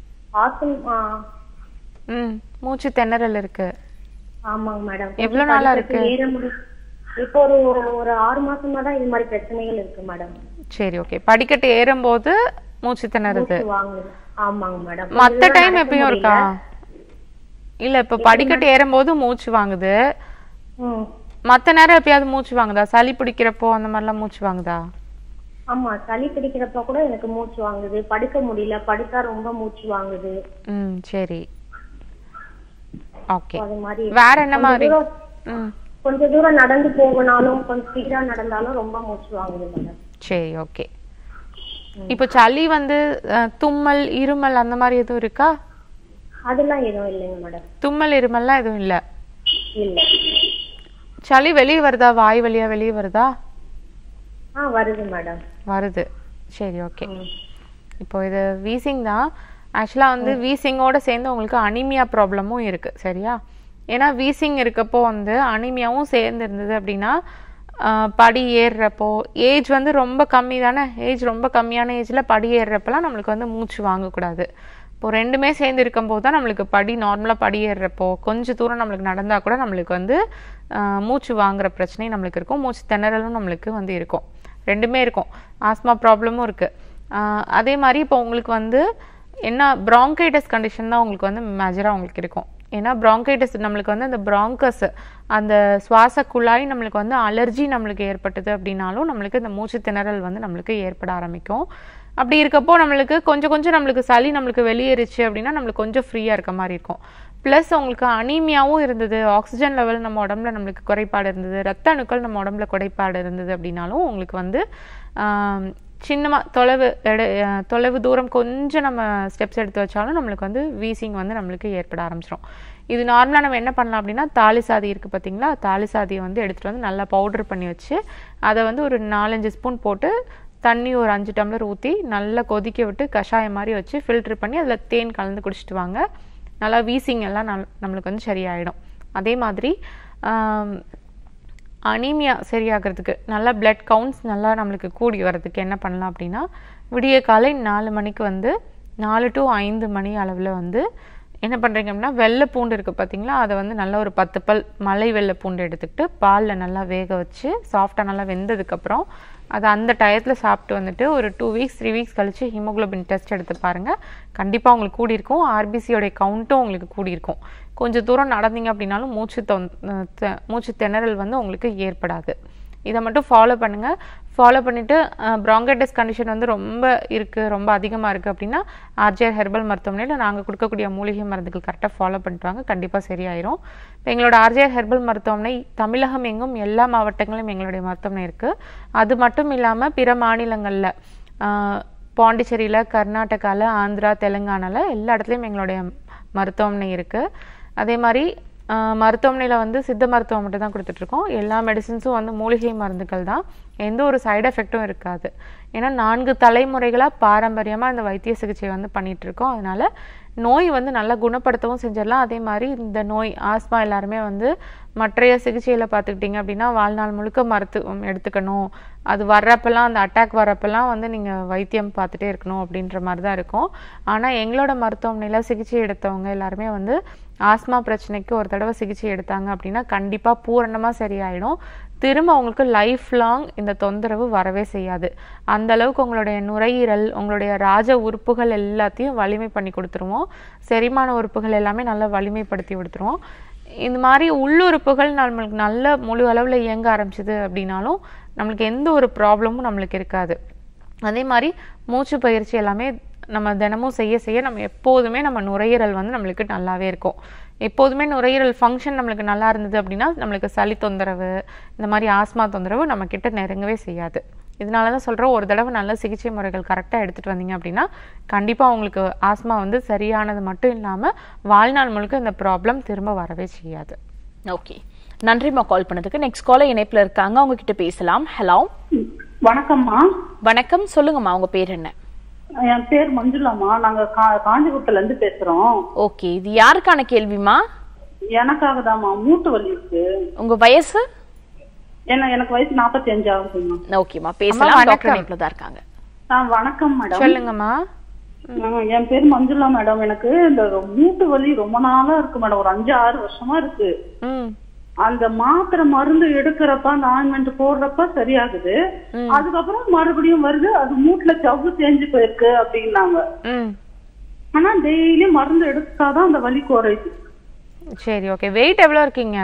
மூச்சு திணறல் இருக்கு.
ஆமாங்க மேடம்.
எவ்வளவு நாளா இருக்கு?
இப்போ ஒரு 6 மாசமா தான் இது மாதிரி பிரச்சனைகள் இருக்கு மேடம்.
சரி, ஓகே. படிக்கட்டு ஏறும்போது மூச்சு திணறுது.
ஆமாங்க மேடம்.
மத்த டைம் எப்பயும் இருக்கா? இல்ல, இப்ப படிக்கட்டு ஏறும்போது மூச்சு வாங்குது, மத்த நேரம் எப்பயாவது மூச்சு வாங்குதா? சளி பிடிக்கிறப்போ அந்த மாதிரிலாம் மூச்சு வாங்குதா?
ஆமா, சளி பிடிக்கிறப்ப கூட எனக்கு மூச்சு வாங்குது, படுக்க முடியல, படுத்தா ரொம்ப மூச்சு வாங்குது.
சரி, ஓகே. வேற என்ன மாதிரி?
கொஞ்ச தூரம் நடந்து போகனாலும் கொஞ்சம் ஸ்பீடா நடந்தாலும் ரொம்ப மூச்சு வாங்குது மேடம்.
சரி, ஓகே. இப்போ சளி வந்து தும்மல் இருமல் அந்த மாதிரி எதுவும் இருக்கா?
அதெல்லாம் எதுவும் இல்லைங்க மேடம்.
தும்மல் இருமல்லாம் எதுவும் இல்ல?
இல்ல.
சளி வெளியே வருதா? வாய் வழியா வெளியே வருதா?
வருது மேடம்.
வருது. சரி, ஓகே. இப்போ இது வீசிங் தான். ஆக்சுவலா வந்து வீசிங்கோட சேர்ந்து உங்களுக்கு அனிமியா ப்ராப்ளமும் இருக்கு, சரியா? ஏன்னா வீசிங் இருக்கப்போ வந்து அனிமியாவும் சேர்ந்து இருந்தது அப்படின்னா படி ஏறுறப்போ ஏஜ் வந்து ரொம்ப கம்மி தானே, ஏஜ் ரொம்ப கம்மியான ஏஜில் படி ஏறுறப்பெல்லாம் நம்மளுக்கு வந்து மூச்சு வாங்கக்கூடாது. இப்போ ரெண்டுமே சேர்ந்து இருக்கும்போது தான் நம்மளுக்கு படி நார்மலாக படி ஏறுறப்போ கொஞ்சம் தூரம் நம்மளுக்கு நடந்தால் கூட நம்மளுக்கு வந்து மூச்சு வாங்குற பிரச்சனையும் நம்மளுக்கு இருக்கும், மூச்சு திணறலும் நம்மளுக்கு வந்து இருக்கும், ரெண்டுமே இருக்கும். ஆஸ்மா ப்ராப்ளமும் இருக்குது. அதே மாதிரி இப்போ உங்களுக்கு வந்து என்ன ப்ராங்கைட்டிஸ் கண்டிஷன் தான் உங்களுக்கு வந்து மேஜராக உங்களுக்கு இருக்கும். ஏன்னா ப்ராங்கைட்டிஸ் நம்மளுக்கு வந்து அந்த ப்ராங்கஸ் அந்த சுவாச குழாய் நம்மளுக்கு வந்து அலர்ஜி நம்மளுக்கு ஏற்பட்டது அப்படின்னாலும் நம்மளுக்கு இந்த மூச்சு திணறல் வந்து நம்மளுக்கு ஏற்பட ஆரம்பிக்கும். அப்படி இருக்கப்போ நம்மளுக்கு கொஞ்சம் கொஞ்சம் நம்மளுக்கு சளி நம்மளுக்கு வெளியேறிச்சு அப்படின்னா நம்மளுக்கு கொஞ்சம் ஃப்ரீயாக இருக்க மாதிரி இருக்கும். ப்ளஸ் உங்களுக்கு அனீமியாவும் இருந்தது, ஆக்சிஜன் லெவல் நம்ம உடம்புல நம்மளுக்கு குறைபாடு இருந்தது, ரத்த அணுக்கள் நம்ம உடம்புல குறைபாடு இருந்தது அப்படின்னாலும் உங்களுக்கு வந்து சின்னமாக தொலைவு தூரம் கொஞ்சம் நம்ம ஸ்டெப்ஸ் எடுத்து வச்சாலும் நம்மளுக்கு வந்து வீசிங் வந்து நம்மளுக்கு ஏற்பட ஆரம்பிச்சிடும். இது நார்மலாக நம்ம என்ன பண்ணலாம் அப்படின்னா தாலி சாதி இருக்குது பார்த்தீங்களா, தாலி சாதியை வந்து எடுத்துகிட்டு வந்து நல்லா பவுடர் பண்ணி வச்சு அதை வந்து ஒரு 4-5 ஸ்பூன் போட்டு தண்ணி ஒரு 5 டம்ளர் ஊற்றி நல்லா கொதிக்க விட்டு கஷாயம் மாதிரி வச்சு ஃபில்ட்ரு பண்ணி அதில் தேன் கலந்து குடிச்சிட்டு வாங்க. நல்லா வீசிங் எல்லாம் நம்மளுக்கு வந்து சரியாயிடும். அதே மாதிரி அனீமியா சரியாகிறதுக்கு, நல்லா பிளட் கவுண்ட்ஸ் நல்லா நம்மளுக்கு கூடி வர்றதுக்கு என்ன பண்ணலாம் அப்படின்னா, விடிய காலை 4 மணிக்கு வந்து 4 to 5 மணி அளவில் வந்து என்ன பண்ணுறீங்க அப்படின்னா, வெள்ளை பூண்டு இருக்குது பார்த்தீங்களா, அதை வந்து நல்லா ஒரு 10 பல் மலை வெள்ளை பூண்டு எடுத்துக்கிட்டு பாலில் நல்லா வேக வச்சு சாஃப்டாக நல்லா வெந்ததுக்கப்புறம் அதை அந்த டயத்தில் சாப்பிட்டு வந்துட்டு ஒரு 2 வீக்ஸ் 3 வீக்ஸ் கழித்து ஹீமோகுளோபின் டெஸ்ட் எடுத்து பாருங்கள். கண்டிப்பாக உங்களுக்கு கூடியிருக்கும். ஆர்பிசியோடைய கவுண்ட்டும் உங்களுக்கு கூடியிருக்கும். கொஞ்சம் தூரம் நடந்தீங்க அப்படின்னாலும் மூச்சு திணறல் வந்து உங்களுக்கு ஏற்படாது. இதை மட்டும் ஃபாலோ பண்ணுங்கள். ஃபாலோ பண்ணிவிட்டு ப்ராங்கைட்டிஸ் கண்டிஷன் வந்து ரொம்ப இருக்குது, ரொம்ப அதிகமாக இருக்குது அப்படின்னா ஆர்ஜிஆர் ஹெர்பல் மருத்துவமனையில் நாங்கள் கொடுக்கக்கூடிய மூலிகை மருந்துகள் கரெக்டாக ஃபாலோ பண்ணிட்டு வாங்க, கண்டிப்பாக சரியாயிரும். இப்போ எங்களோட ஆர்ஜிஆர் ஹெர்பல் மருத்துவமனை தமிழகம் எங்கும் எல்லா மாவட்டங்களிலும் எங்களுடைய மருத்துவமனை இருக்குது. அது மட்டும் இல்லாமல் பிற மாநிலங்களில் பாண்டிச்சேரியில், கர்நாடகாவில், ஆந்திரா, தெலுங்கானாவில் எல்லா இடத்துலையும் எங்களுடைய மருத்துவமனை இருக்குது. அதே மாதிரி மருத்துவமனையில் வந்து சித்த மருத்துவம் மட்டும் தான் கொடுத்துட்ருக்கோம். எல்லா மெடிசின்ஸும் வந்து மூலிகை மருந்துகள் தான், எந்த ஒரு சைடு எஃபெக்டும் இருக்காது. ஏன்னா 4 தலைமுறைகளாக பாரம்பரியமாக இந்த வைத்திய சிகிச்சை வந்து பண்ணிகிட்ருக்கோம். அதனால் நோய் வந்து நல்லா குணப்படுத்தவும் செஞ்சிடலாம். அதே மாதிரி இந்த நோய் ஆஸ்மா எல்லாருமே வந்து மற்றைய சிகிச்சையில் பார்த்துக்கிட்டிங்க அப்படின்னா வாழ்நாள் முழுக்க மருத்துவம் எடுத்துக்கணும், அது வர்றப்பெல்லாம் அந்த அட்டாக் வர்றப்பெல்லாம் வந்து நீங்கள் வைத்தியம் பார்த்துட்டே இருக்கணும் அப்படின்ற மாதிரி தான் இருக்கும். ஆனால் எங்களோட மருத்துவமனையில் சிகிச்சை எடுத்தவங்க எல்லாருமே வந்து ஆஸ்மா பிரச்சனைக்கு ஒரு தடவை சிகிச்சை எடுத்தாங்க அப்படின்னா கண்டிப்பாக பூரணமாக சரியாயிடும். திரும்ப உங்களுக்கு லைஃப் லாங் இந்த தொந்தரவு வரவே செய்யாது. அந்த அளவுக்கு உங்களுடைய நுரையீரல், உங்களுடைய ராஜ உறுப்புகள் எல்லாத்தையும் வலிமை பண்ணி கொடுத்துருவோம். செரிமான உறுப்புகள் எல்லாமே நல்லா வலிமைப்படுத்தி கொடுத்துருவோம். இந்த மாதிரி உள்ளுறுப்புகள் நம்மளுக்கு நல்ல முழு அளவில் இயங்க ஆரம்பிச்சிது அப்படின்னாலும் நம்மளுக்கு எந்த ஒரு ப்ராப்ளமும் நம்மளுக்கு இருக்காது. அதே மாதிரி மூச்சு பயிற்சி எல்லாமே நம்ம தினமும் செய்ய நம்ம எப்போதுமே நம்ம நுரையீரல் வந்து நம்மளுக்கு நல்லாவே இருக்கும். எப்போதுமே நுரையீரல் ஃபங்க்ஷன் நம்மளுக்கு நல்லா இருந்தது அப்படின்னா நம்மளுக்கு சளி தொந்தரவு, இந்த மாதிரி ஆஸ்மா தொந்தரவு நம்ம கிட்ட நெருங்கவே செய்யாது. இதனால தான் சொல்கிறோம், ஒரு தடவை நல்ல சிகிச்சை முறைகள் கரெக்டாக எடுத்துகிட்டு வந்தீங்க அப்படின்னா கண்டிப்பாக உங்களுக்கு ஆஸ்மா வந்து சரியானது மட்டும் இல்லாமல் வாழ்நாள் முழுக்க இந்த ப்ராப்ளம் திரும்ப வரவே செய்யாது.
ஓகே, நன்றிம்மா கால் பண்ணதுக்கு. நெக்ஸ்ட் காலர் இணைப்பில் இருக்காங்க, அவங்க கிட்ட பேசலாம். ஹலோ,
வணக்கம்மா.
வணக்கம், சொல்லுங்கம்மா, உங்க பேர் என்ன?
என் பேர் மஞ்சுளாமா, நாங்க காஞ்சிபுரத்துல இருந்து பேசுறோம்.
ஓகே, இது யாருக்கான கேள்விமா?
எனக்காக தான்மா, மூட்டு வலி இருக்கு.
உங்க வயசு?
எனக்கு வயசு 45 ஆகுதுமா.
ஓகேமா, பேசலாம். டாக்டர் இணைப்புல தான் இருக்காங்க.
வணக்கம் மேடம்.
சொல்லுங்கம்மா.
என் பேர் மஞ்சுளா மேடம். எனக்கு இந்த மூட்டு வலி ரொம்ப நாளா இருக்கு மேடம், ஒரு 5-6 வருஷமா இருக்கு. அந்த மாத்திரை மருந்து எடுக்கிறப்ப அந்த ஆயின்மெண்ட் போடுறப்ப சரியாகுது, அதுக்கப்புறம் மறுபடியும் வருது, அது மூட்டுல சவ்வு தேஞ்சு போயிருக்கு அப்படின்னாங்க. ஆனா டெய்லி மருந்து எடுத்தாதான் அந்த வலி குறையுது.
சரி, ஓகே. வெயிட் எவ்வளவு இருக்கீங்க?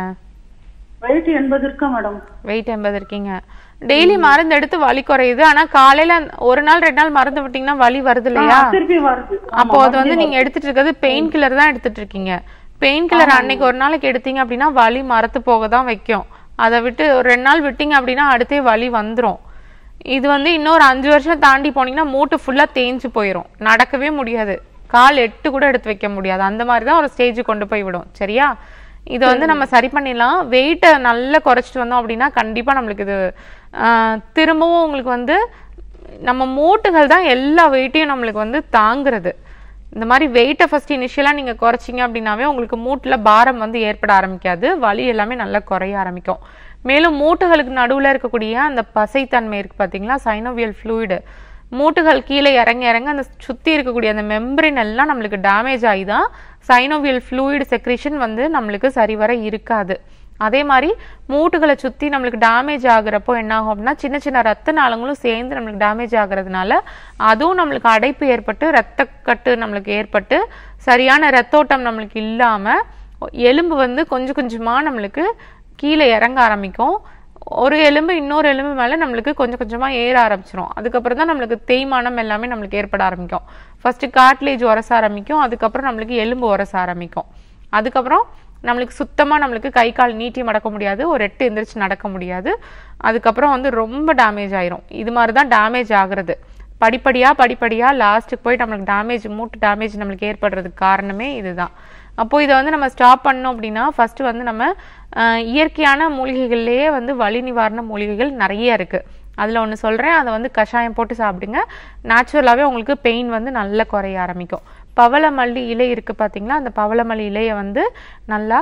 வெயிட் 80 இருக்கா மேடம்.
வெயிட் 80 இருக்கீங்க. டெய்லி மருந்து எடுத்து வலி குறையுது, ஆனா காலையில ஒரு நாள் 2 நாள் மருந்து விட்டீங்கன்னா வலி வருது இல்லையா?
திருப்பி வருது.
அப்போ அது வந்து நீங்க எடுத்துட்டு இருக்கிறது பெயின் கில்லர் தான் எடுத்துட்டு இருக்கீங்க. பெயின் கில்லர் அன்னைக்கு ஒரு நாளைக்கு எடுத்தீங்க அப்படின்னா வலி மரத்து போக தான் வைக்கும். அதை விட்டு ஒரு 2 நாள் விட்டீங்க அப்படின்னா அடுத்தே வலி வந்துடும். இது வந்து இன்னொரு 5 வருஷம் தாண்டி போனீங்கன்னா மூட்டு ஃபுல்லா தேஞ்சு போயிடும், நடக்கவே முடியாது, கால் 8 கூட எடுத்து வைக்க முடியாது. அந்த மாதிரி தான் ஒரு ஸ்டேஜ் கொண்டு போய் விடும். சரியா? இதை வந்து நம்ம சரி பண்ணிடலாம். வெயிட்டை நல்லா குறைச்சிட்டு வந்தோம் அப்படின்னா கண்டிப்பா நம்மளுக்கு இது திரும்பவும் உங்களுக்கு வந்து நம்ம மூட்டுகள் தான் எல்லா வெயிட்டையும் நம்மளுக்கு வந்து தாங்குறது. இந்த மாதிரி வெயிட்டை ஃபர்ஸ்ட் இனிஷியலாக நீங்கள் குறைச்சிங்க அப்படின்னாவே உங்களுக்கு மூட்டில் பாரம் வந்து ஏற்பட ஆரம்பிக்காது, வலி எல்லாமே நல்லா குறைய ஆரம்பிக்கும். மேலும் மூட்டுகளுக்கு நடுவில் இருக்கக்கூடிய அந்த பசைத்தன்மை இருக்குது பார்த்தீங்களா, சைனோவியல் ஃப்ளூயிடு, மூட்டுகள் கீழே இறங்க அந்த சுற்றி இருக்கக்கூடிய அந்த மெம்பரின் எல்லாம் நம்மளுக்கு டேமேஜ் ஆகி தான் சைனோவியல் ஃப்ளூயிடு செக்ரேஷன் வந்து நம்மளுக்கு சரிவர இருக்காது. அதே மாதிரி மூட்டுகளை சுற்றி நம்மளுக்கு டேமேஜ் ஆகுறப்போ என்ன ஆகும் அப்படின்னா சின்ன சின்ன ரத்த நாளங்களும் சேர்ந்து நம்மளுக்கு டேமேஜ் ஆகுறதுனால அதுவும் நம்மளுக்கு அடைப்பு ஏற்பட்டு ரத்த கட்டு நம்மளுக்கு ஏற்பட்டு சரியான ரத்தோட்டம் நம்மளுக்கு இல்லாமல் எலும்பு வந்து கொஞ்சம் கொஞ்சமாக நம்மளுக்கு கீழே இறங்க ஆரம்பிக்கும். ஒரு எலும்பு இன்னொரு எலும்பு மேலே நம்மளுக்கு கொஞ்சம் கொஞ்சமாக ஏற ஆரம்பிச்சிடும். அதுக்கப்புறம் தான் நம்மளுக்கு தேய்மானம் எல்லாமே நம்மளுக்கு ஏற்பட ஆரம்பிக்கும். ஃபர்ஸ்ட் கார்ட்லேஜ் உரச ஆரம்பிக்கும், அதுக்கப்புறம் நம்மளுக்கு எலும்பு உரச ஆரம்பிக்கும், அதுக்கப்புறம் நம்மளுக்கு சுத்தமாக நம்மளுக்கு கை கால் நீட்டி மடக்க முடியாது, ஒரு 8 எந்திரிச்சு நடக்க முடியாது, அதுக்கப்புறம் வந்து ரொம்ப டேமேஜ் ஆயிரும். இது மாதிரி தான் டேமேஜ் ஆகுறது. படிப்படியாக லாஸ்ட்டுக்கு போய் நம்மளுக்கு டேமேஜ், மூட்டு டேமேஜ் நம்மளுக்கு ஏற்படுறதுக்கு காரணமே இதுதான். அப்போ இதை வந்து நம்ம ஸ்டாப் பண்ணோம் அப்படின்னா ஃபர்ஸ்ட் வந்து நம்ம இயற்கையான மூலிகைகள்லேயே வந்து வலி நிவாரண மூலிகைகள் நிறைய இருக்குது. அதில் ஒன்று சொல்கிறேன், அதை வந்து கஷாயம் போட்டு சாப்பிடுங்க, நேச்சுரலாகவே உங்களுக்கு பெயின் வந்து நல்லா குறைய ஆரம்பிக்கும். பவளமல்லி இலை இருக்குது பார்த்தீங்களா, அந்த பவளமல்லி இலையை வந்து நல்லா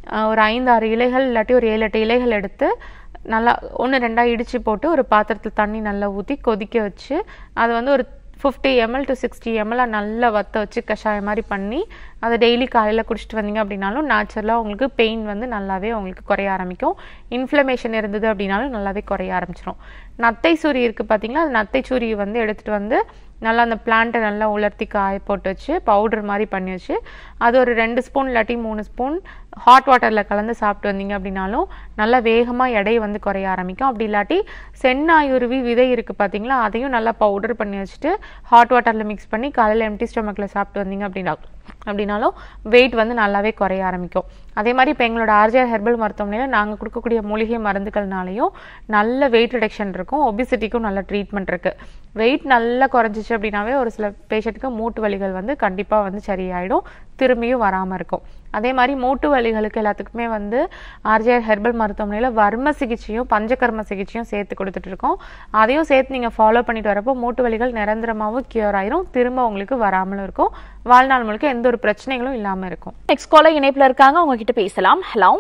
ஒரு 5-6 இலைகள் இல்லாட்டி ஒரு 7-8 இலைகள் எடுத்து நல்லா 1-2 இடிச்சு போட்டு ஒரு பாத்திரத்தில் தண்ணி நல்லா ஊற்றி கொதிக்க வச்சு அதை வந்து ஒரு 50 ml to 60 ml நல்லா வற்ற வச்சு கஷாயம் மாதிரி பண்ணி அதை டெய்லி காலையில் குடிச்சிட்டு வந்தீங்க அப்படின்னாலும் நேச்சுரலாக உங்களுக்கு பெயின் வந்து நல்லாவே உங்களுக்கு குறைய ஆரம்பிக்கும். இன்ஃப்ளமேஷன் இருந்தது அப்படின்னாலும் நல்லாவே குறைய ஆரம்பிச்சிடும். நத்தை சூரி இருக்குது பார்த்தீங்களா, அது நத்தை சூரி வந்து எடுத்துகிட்டு வந்து நல்லா அந்த பிளான்ட்டை நல்லா உலர்த்தி காய போட்டு வச்சு பவுடர் மாதிரி பண்ணி வச்சு அது ஒரு 2 ஸ்பூன் இல்லாட்டி 3 ஸ்பூன் ஹாட் வாட்டரில் கலந்து சாப்பிட்டு வந்தீங்க அப்படின்னாலும் நல்லா வேகமாக எடை வந்து குறைய ஆரம்பிக்கும். அப்படி இல்லாட்டி செந்நாயுருவி விதை இருக்குது பார்த்தீங்களா, அதையும் நல்லா பவுடர் பண்ணி வச்சுட்டு ஹாட் வாட்டரில் மிக்ஸ் பண்ணி காலையில் எம்டி ஸ்டொமக்கில் சாப்பிட்டு வந்தீங்க அப்படின்னாலும் வெயிட் வந்து நல்லாவே குறைய ஆரம்பிக்கும். அதே மாதிரி இப்போ எங்களோட ஆர்ஜிஆர் ஹெர்பல் மருத்துவமனையில் நாங்கள் கொடுக்கக்கூடிய மூலிகை மருந்துகள்னாலையும் நல்ல வெயிட் ரிடக்ஷன் இருக்கும். ஒபிசிட்டிக்கும் நல்ல ட்ரீட்மெண்ட் இருக்குது. வெயிட் நல்லா குறைஞ்சிச்சு அப்படின்னாவே ஒரு சில பேஷண்ட்டுக்கு மூட்டு வலிகள் வந்து கண்டிப்பாக வந்து சரியாயிடும், திரும்பியும் வராமல் இருக்கும். அதே மாதிரி மூட்டு வலிகளுக்கு எல்லாத்துக்குமே வந்து ஆர்ஜிஆர் ஹெர்பல் மருத்துவமனையில் வர்ம சிகிச்சையும் பஞ்சகர்ம சிகிச்சையும் சேர்த்து கொடுத்துட்டு இருக்கோம். அதையும் சேர்த்து நீங்கள் ஃபாலோ பண்ணிட்டு வரப்போ மூட்டு வலிகள் நிரந்தரமாகவும் கியூர் ஆயிரும், திரும்ப உங்களுக்கு வராமலும் இருக்கும், வாழ்நாள் முழுக்க எந்த ஒரு பிரச்சனைகளும் இல்லாமல் இருக்கும்.
நெக்ஸ்ட் காலர் இணைப்புல இருக்காங்க, உங்ககிட்ட பேசலாம். ஹலோ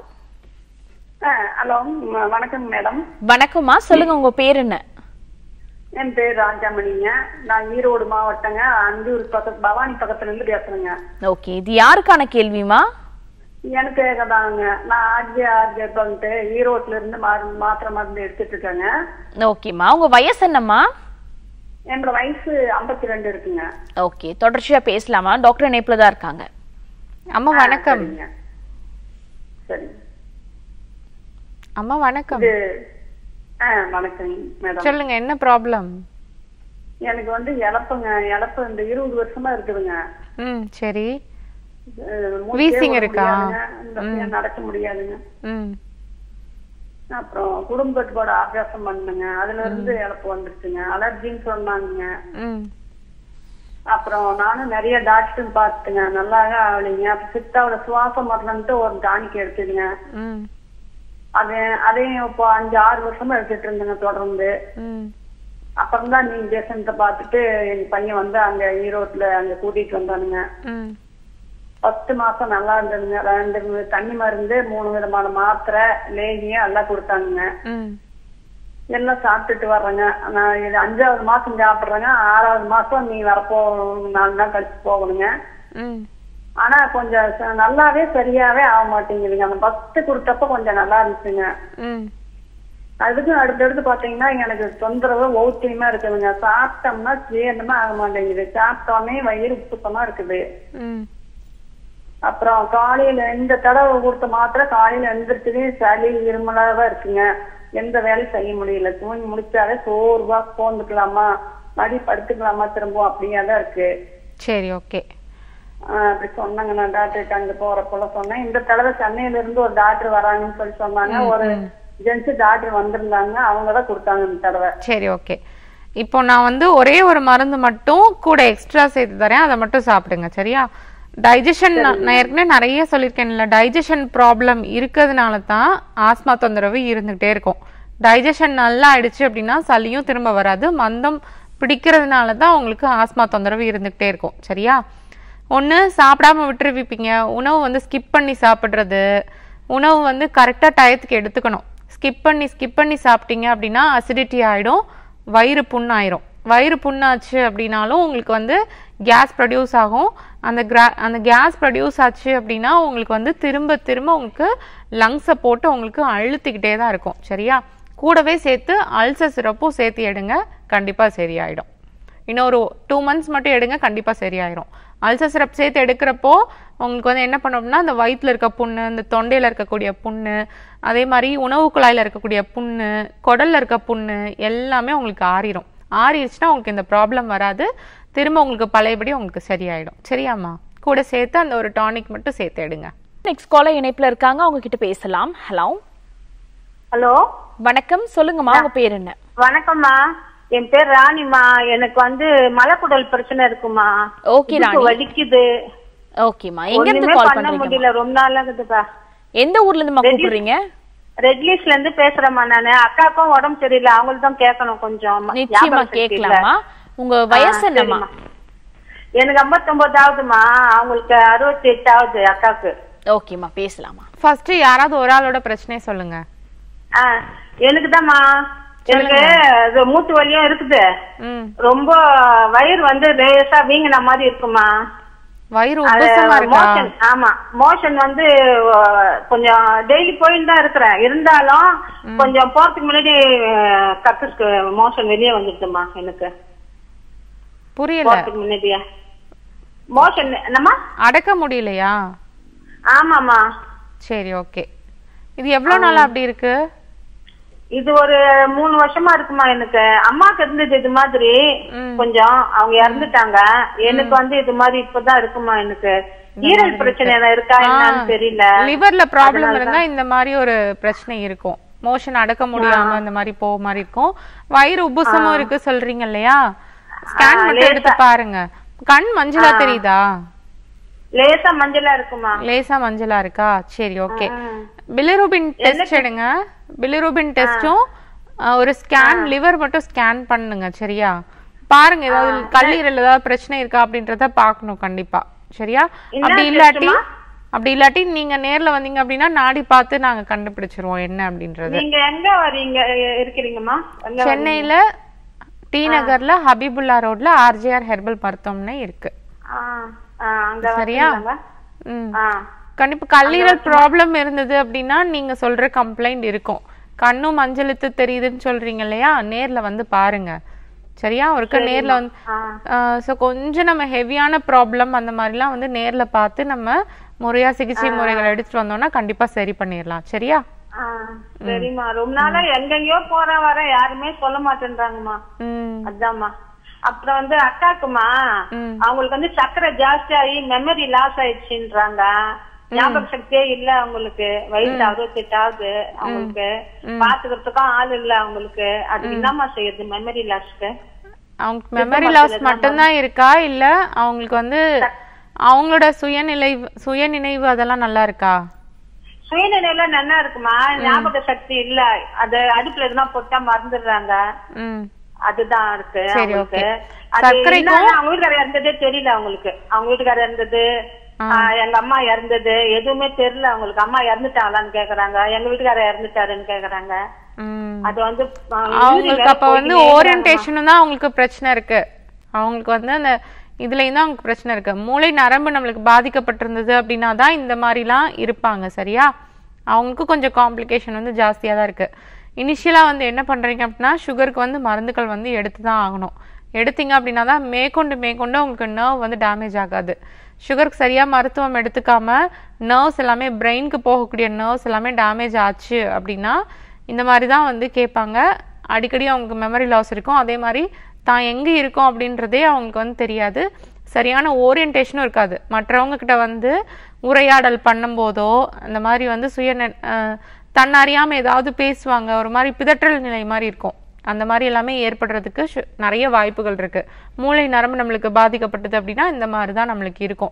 ஹலோ, வணக்கம் மேடம்.
வணக்கம்மா, சொல்லுங்க உங்க பேர் என்ன?
என் பேர் ராஜாமணிங்க. நான் ஈரோடு மாவட்டங்க, அஞ்சூர் பக்கத்து பவானி பக்கத்துல இருந்து பேசுறேங்க.
ஓகே, இது யாருக்கான கேள்விமா?
எனக்கு தாங்க. நான் ஆர்ஜிஆர் பண்ணிட்டு ஈரோட்ல இருந்து மாத்திரை மருந்து எடுத்துட்டு இருக்கேங்க.
ஓகேம்மா, உங்க வயசு என்னம்மா?
என்னோட வயசு 52 இருக்குங்க.
ஓகே, தொடர்ச்சியா பேசலாமா? டாக்டர் இணைப்புல தான் இருக்காங்க.
அம்மா வணக்கம்.
சரி
அம்மா வணக்கம்.
வணக்கம் மேடம்.
சொல்லுங்க, என்ன ப்ராப்ளம்?
எனக்கு வந்து இழப்பு இந்த 20 வருஷமா இருக்குதுங்க.
சரி. வீசிங் இருக்கா?
நடக்க முடியாதுங்க. அப்புறம் குடும்ப கட்டுப்பாடு ஆபரேஷன் பண்ணுங்க, அதுல இருந்து இழப்பு வந்துருச்சுங்க. அலர்ஜின்னு சொன்னாங்க. அப்புறம் நானும் நிறைய டாக்டர் பார்த்துங்க, நல்லாவே ஆகலைங்க. அப்புறம் சித்தாவோட சுவாச மரணம்ட்டு ஒரு டானிக் எடுத்துங்க. அதையும் இப்போ 5-6 வருஷமா எடுத்துட்டு இருந்தேங்க தொடர்ந்து. அப்புறம் தான் நீங்க பேஷண்ட பார்த்துட்டு எங்க பையன் வந்து அங்க ஈரோட்ல அங்க கூட்டிட்டு வந்தானுங்க. 10 மாசம் நல்லா இருந்ததுங்க. 2 தண்ணி மருந்து, 3 விதமான மாத்திரை, லேகியம் எல்லாம் கொடுத்தானுங்க. எல்லாம் சாப்பிட்டுட்டு வர்றேங்க. நான் இது 5வது மாசம் சாப்பிடுறேங்க. 6வது மாசம் நீ வரப்போ 4 நாள் கழிச்சு போகணுங்க. ஆனா கொஞ்சம் நல்லாவே சரியாவே ஆக மாட்டேங்குதுங்க. அந்த 10 கொடுத்தப்ப கொஞ்சம் நல்லா இருந்துச்சுங்க. அதுக்கு அடுத்தடுத்து பாத்தீங்கன்னா எனக்கு தொந்தரவு ஒவ்வொருத்தையுமா இருக்குதுங்க. சாப்பிட்டோம்னா ஜீரணமா ஆக மாட்டேங்குது. சாப்பிட்டோன்னே வயிறு உப்புத்தமா இருக்குது. அப்புறம் காலையில இந்த தடவை கொடுத்த மாத்திரை காலையில எழுந்திரிச்சதே சளி இருமலாவா இருக்குங்க. எந்த வேலையும் செய்ய முடியல. தூங்கி முடிச்சாலே சோர்வா போந்துக்கலாமா, மடி படுத்துக்கலாமா திரும்ப அப்படியாதான் இருக்கு.
சரி, ஓகே.
அப்படி சொன்னாங்க. நான் டாக்டர் அங்க போறப்போல சொன்னேன். இந்த தடவை சென்னையில இருந்து ஒரு டாக்டர் வராங்கன்னு சொல்லி சொன்னாங்க. ஒரு ஜென்ஸ் டாக்டர் வந்திருந்தாங்க, அவங்கதான் கொடுத்தாங்க இந்த தடவை.
சரி, ஓகே. இப்போ நான் வந்து ஒரே ஒரு மருந்து மட்டும் கூட எக்ஸ்ட்ரா சேர்த்து தரேன், அதை மட்டும் சாப்பிடுங்க, சரியா? டைஜஷன் நான் ஏற்கனவே நிறைய சொல்லியிருக்கேன்ல, டைஜஷன் ப்ராப்ளம் இருக்கிறதுனால தான் ஆஸ்மா தொந்தரவு இருந்துகிட்டே இருக்கும். டைஜஷன் நல்லா ஆயிடுச்சு அப்படின்னா சளியும் திரும்ப வராது. மந்தம் பிடிக்கிறதுனால தான் உங்களுக்கு ஆஸ்மா தொந்தரவு இருந்துகிட்டே இருக்கும், சரியா? ஒன்று சாப்பிடாம விட்டுருவிப்பீங்க, உணவு வந்து ஸ்கிப் பண்ணி சாப்பிட்றது, உணவு வந்து கரெக்டாக டயத்துக்கு எடுத்துக்கணும். ஸ்கிப் பண்ணி சாப்பிட்டீங்க அப்படின்னா அசிடிட்டி ஆகிடும், வயிறு புண்ணாயிரும். வயிறு புண்ணாச்சு அப்படின்னாலும் உங்களுக்கு வந்து கேஸ் ப்ரொடியூஸ் ஆகும். அந்த கேஸ் ப்ரொடியூஸ் ஆச்சு அப்படின்னா உங்களுக்கு வந்து திரும்ப உங்களுக்கு லங்ஸை போட்டு உங்களுக்கு அழுத்திக்கிட்டே தான் இருக்கும், சரியா? கூடவே சேர்த்து அல்சர் சிரப்பும் சேர்த்து எடுங்க, கண்டிப்பாக சரியாயிடும். இன்னும் ஒரு 2 months மட்டும் எடுங்க, கண்டிப்பாக சரியாயிரும். அல்சர் சிரப் சேர்த்து எடுக்கிறப்போ உங்களுக்கு வந்து என்ன பண்ணோம்னா அந்த வயிற்றுல இருக்க புண்ணு, இந்த தொண்டையில் இருக்கக்கூடிய புண்ணு, அதே மாதிரி உணவு குழாயில் இருக்கக்கூடிய புண்ணு, குடல்ல இருக்க புண்ணு எல்லாமே உங்களுக்கு ஆறிடும். ஆறிடுச்சுன்னா உங்களுக்கு இந்த ப்ராப்ளம் வராது, திரும்ப உங்களுக்கு பழையபடி உங்களுக்கு சரியாயிடும், சரியாம்மா? கூட சேர்த்து அந்த ஒரு டானிக் மட்டும் சேர்த்து எடுங்க.
நெக்ஸ்ட் காலர் இணைப்புல இருக்காங்க, அவங்க கிட்ட பேசலாம். ஹலோ
ஹலோ,
வணக்கம், சொல்லுங்கம்மா, உங்க பேர் என்ன?
வணக்கம்மா, என் பேர் ராணிமா. எனக்கு வந்து மலக்குடல் பிரச்சனை இருக்குமா.
ஓகே ராணி,
வலிக்குது.
ஓகேமா, எங்க இருந்து கால் பண்றீங்க?
முடியல, ரொம்ப நாளா இருக்குதுப்பா.
எந்த ஊர்ல இருந்து கூப்பிடுறீங்க?
ரெட்லிஸ்ட்ல இருந்து பேசுறேம்மா நானு. அக்காக்கும் உடம்பு சரியில்லை, அவங்களுக்கு தான் கேட்கணும் கொஞ்சம்.
நிச்சயமா கேட்கலாமா. உங்க வயசு என்னம்மா?
எனக்கு 59 ஆகுதுமா, அவங்களுக்கு 68 ஆகுது அக்காக்கு.
ஓகேம்மா, பேசலாமா.
ஃபர்ஸ்ட் யாராவது ஒரு ஆளோட பிரச்சனையை சொல்லுங்க.
எனக்குதாம்மா, எனக்கு மூட்டு வலியும் இருக்குது, ரொம்ப வயிறு வந்து லேசா வீங்கின மாதிரி இருக்குமா.
வயிறு உபசமா இருக்கா?
ஆமா, மோஷன் வந்து கொஞ்சம் டெய்லி போயிட்டு தான் இருக்கிறேன், இருந்தாலும் கொஞ்சம் போறதுக்கு முன்னாடி கக்கு மோஷன் வெளியே வந்துடுதுமா. எனக்கு
புரியல.
போறதுக்கு முன்னாடியா மோஷன் என்னமா
அடக்க முடியலையா?
ஆமாமா.
சரி, ஓகே. இது எவ்வளவு நாளா அப்படி இருக்கு?
இது ஒரு 3 வருஷமா இருக்குமா. எனக்கு அம்மாக்கு இருந்தது இது மாதிரி, கொஞ்சம் அவங்க இறந்துட்டாங்க. எனக்கு வந்து இது மாதிரி இப்பதான் இருக்குமா. எனக்கு ஈரல் பிரச்சனை இருக்கா என்னன்னு தெரியல.
லிவர்ல ப்ராப்ளம் இருந்தா இந்த மாதிரி ஒரு பிரச்சனை இருக்கும். மோஷன் அடக்க முடியாம இந்த மாதிரி போக மாதிரி இருக்கும். வயிறு உபுசமும் இருக்கு சொல்றீங்க இல்லையா? ஸ்கேன் மட்டும் எடுத்து பாருங்க. கண் மஞ்சளா தெரியுதா?
லேசா மஞ்சளா இருக்குமா.
லேசா மஞ்சளா இருக்கா? சரி, ஓகே. பிலிரூபின் டெஸ்ட் எடுங்க. பிலிரூபின் டெஸ்டும் ஒரு ஸ்கேன், லிவர் மட்டும் ஸ்கேன் பண்ணுங்க. சரியா? பாருங்க, ஏதாவது கல்லீரல் ஏதாவது பிரச்சனை இருக்கா அப்படின்றத பாக்கணும் கண்டிப்பா. சரியா? அப்படி இல்லாட்டி நீங்க நேர்ல வந்தீங்க அப்படின்னா நாடி பார்த்து நாங்க கண்டுபிடிச்சிருவோம் என்ன அப்படின்றது.
நீங்க எங்க வரீங்க இருக்கீங்கம்மா?
சென்னையில டி நகர்ல ஹபிபுல்லா ரோட்ல ஆர்ஜிஆர் ஹெர்பல் மருத்துவமனை இருக்கு. சரியா? கண்டிப்பா கல்லீரல் ப்ராப்ளம் இருந்தது அப்படின்னா நீங்க சொல்ற கம்ப்ளைண்ட் இருக்கும். கண்ணும் மஞ்சளுத்து தெரியுதுன்னு சொல்றீங்க இல்லையா? நேர்ல வந்து பாருங்க. சரியா? ஒருக்க நேர்ல வந்து கொஞ்சம் நம்ம ஹெவியான ப்ராப்ளம் அந்த மாதிரிலாம் வந்து நேர்ல பார்த்து நம்ம முறையா சிகிச்சை முறைகள் எடுத்துட்டு வந்தோம்னா கண்டிப்பா சரி பண்ணிடலாம். சரியா?
சரிம்மா. ரொம்ப நாளா எங்கெங்கயோ போற வர யாருமே சொல்ல மாட்டேன்றாங்கம்மா. அதாம்மா. அப்புறம் வந்து அக்காக்குமா, அவங்களுக்கு வந்து சக்கரை ஜாஸ்தி ஆகி மெமரி லாஸ் ஆயிடுச்சுன்றாங்க. ஞாபக சக்தியே இல்ல அவங்களுக்கு. வயசு 68 ஆகுது அவங்களுக்கு. பாத்துக்கிறதுக்கும் ஆள் இல்ல அவங்களுக்கு. அது என்னமா செய்யுது மெமரி லாஸ்க்கு?
அவங்களுக்கு மெமரி லாஸ் மட்டும்தான் இருக்கா இல்ல அவங்களுக்கு வந்து அவங்களோட சுயநினைவு அதெல்லாம் நல்லா இருக்கா?
சுயநினைவுல நல்லா இருக்குமா. ஞாபக சக்தி இல்ல. அது அடுப்புல எதுனா போட்டா மறந்துடுறாங்க. அதுதான் இருக்கு அவங்களுக்கு. அவங்க வீட்டுக்காரர் இருந்ததே தெரியல அவங்களுக்கு. அவங்க வீட்டுக்காரர் இருந்தது, எங்க அம்மா இறந்தது எதுவுமே தெரியல அவங்களுக்கு. அம்மா இறந்துட்டாங்களான்னு கேக்குறாங்க, எங்க வீட்டுக்காரர் இறந்துட்டாருன்னு கேக்குறாங்க. அது வந்து
அவங்களுக்கு அப்ப வந்து ஓரியன்டேஷனும் தான் அவங்களுக்கு பிரச்சனை இருக்கு. அவங்களுக்கு வந்து அந்த இதுலயும் தான் அவங்களுக்கு பிரச்சனை இருக்கு. மூளை நரம்பு நம்மளுக்கு பாதிக்கப்பட்டிருந்தது அப்படின்னா தான் இந்த மாதிரிலாம் இருப்பாங்க. சரியா? அவங்களுக்கு கொஞ்சம் காம்ப்ளிகேஷன் வந்து ஜாஸ்தியா தான் இருக்கு. இனிஷியலா வந்து என்ன பண்றீங்க அப்படின்னா சுகருக்கு வந்து மருந்துகள் வந்து எடுத்துதான் ஆகணும். எடுத்தீங்க அப்படின்னா தான் மேற்கொண்டு உங்களுக்கு நர்வ் வந்து டேமேஜ் ஆகாது. சுகருக்கு சரியா மருத்துவம் எடுத்துக்காம நர்வ்ஸ் எல்லாமே பிரெயினுக்கு போகக்கூடிய நர்வ்ஸ் எல்லாமே டேமேஜ் ஆச்சு அப்படின்னா இந்த மாதிரி தான் வந்து கேட்பாங்க. அடிக்கடி அவங்களுக்கு மெமரி லாஸ் இருக்கும். அதே மாதிரி தான் எங்கே இருக்கோம் அப்படின்றதே அவங்களுக்கு வந்து தெரியாது. சரியான ஓரியன்டேஷனும் இருக்காது. மற்றவங்க கிட்ட வந்து உரையாடல் பண்ணும்போதோ அந்த மாதிரி வந்து தன்னறியாம ஏதாவது பேசுவாங்க, ஒரு மாதிரி பிதற்றல் நிலை மாதிரி இருக்கும். அந்த மாதிரி எல்லாமே ஏற்படுறதுக்கு நிறைய வாய்ப்புகள் இருக்கு. மூளை நரம்பு நம்மளுக்கு பாதிக்கப்பட்டது அப்படின்னா இந்த மாதிரி தான் நம்மளுக்கு இருக்கும்.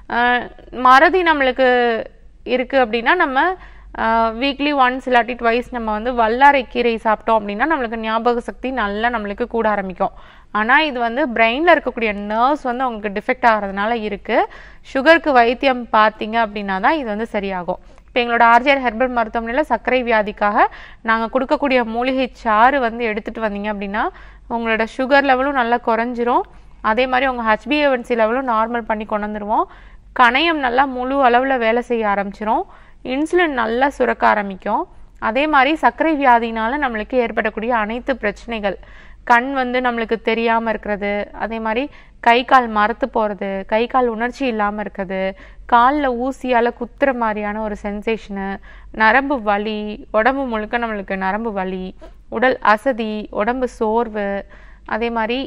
மறதி நம்மளுக்கு இருக்கு அப்படின்னா நம்ம வீக்லி ஒன்ஸ் இல்லாட்டி ட்வைஸ் நம்ம வந்து வல்லாரை கீரை சாப்பிட்டோம் அப்படின்னா நம்மளுக்கு ஞாபக சக்தி நல்லா நம்மளுக்கு கூட ஆரம்பிக்கும். ஆனால் இது வந்து பிரெயினில் இருக்கக்கூடிய நர்வ்ஸ் வந்து அவங்களுக்கு டிஃபெக்ட் ஆகிறதுனால இருக்கு. சுகருக்கு வைத்தியம் பார்த்தீங்க அப்படின்னா தான் இது வந்து சரியாகும். இப்போ எங்களோட ஆர்ஜிஆர் ஹெர்பல் மருத்துவமனையில் சர்க்கரை வியாதிக்காக நாங்கள் கொடுக்கக்கூடிய மூலிகை சாறு வந்து எடுத்துகிட்டு வந்தீங்க அப்படின்னா உங்களோட சுகர் லெவலும் நல்லா குறைஞ்சிரும். அதே மாதிரி உங்கள் HbA1c லெவலும் நார்மல் பண்ணி கொண்டு வந்துடுவோம். கணையம் நல்லா முழு அளவில் வேலை செய்ய ஆரம்பிச்சிரும். இன்சுலின் நல்லா சுரக்க ஆரம்பிக்கும். அதே மாதிரி சர்க்கரை வியாதினால நம்மளுக்கு ஏற்படக்கூடிய அனைத்து பிரச்சனைகள், கண் வந்து நம்மளுக்கு தெரியாமல் இருக்கிறது, அதே மாதிரி கை கால் மரத்து போகிறது, கை கால் உணர்ச்சி இல்லாமல் இருக்கிறது, காலில் ஊசியால் குத்துற மாதிரியான ஒரு சென்சேஷனு, நரம்பு வலி, உடம்பு முழுக்க நம்மளுக்கு நரம்பு வலி, உடல் அசதி, உடம்பு சோர்வு, அதே மாதிரி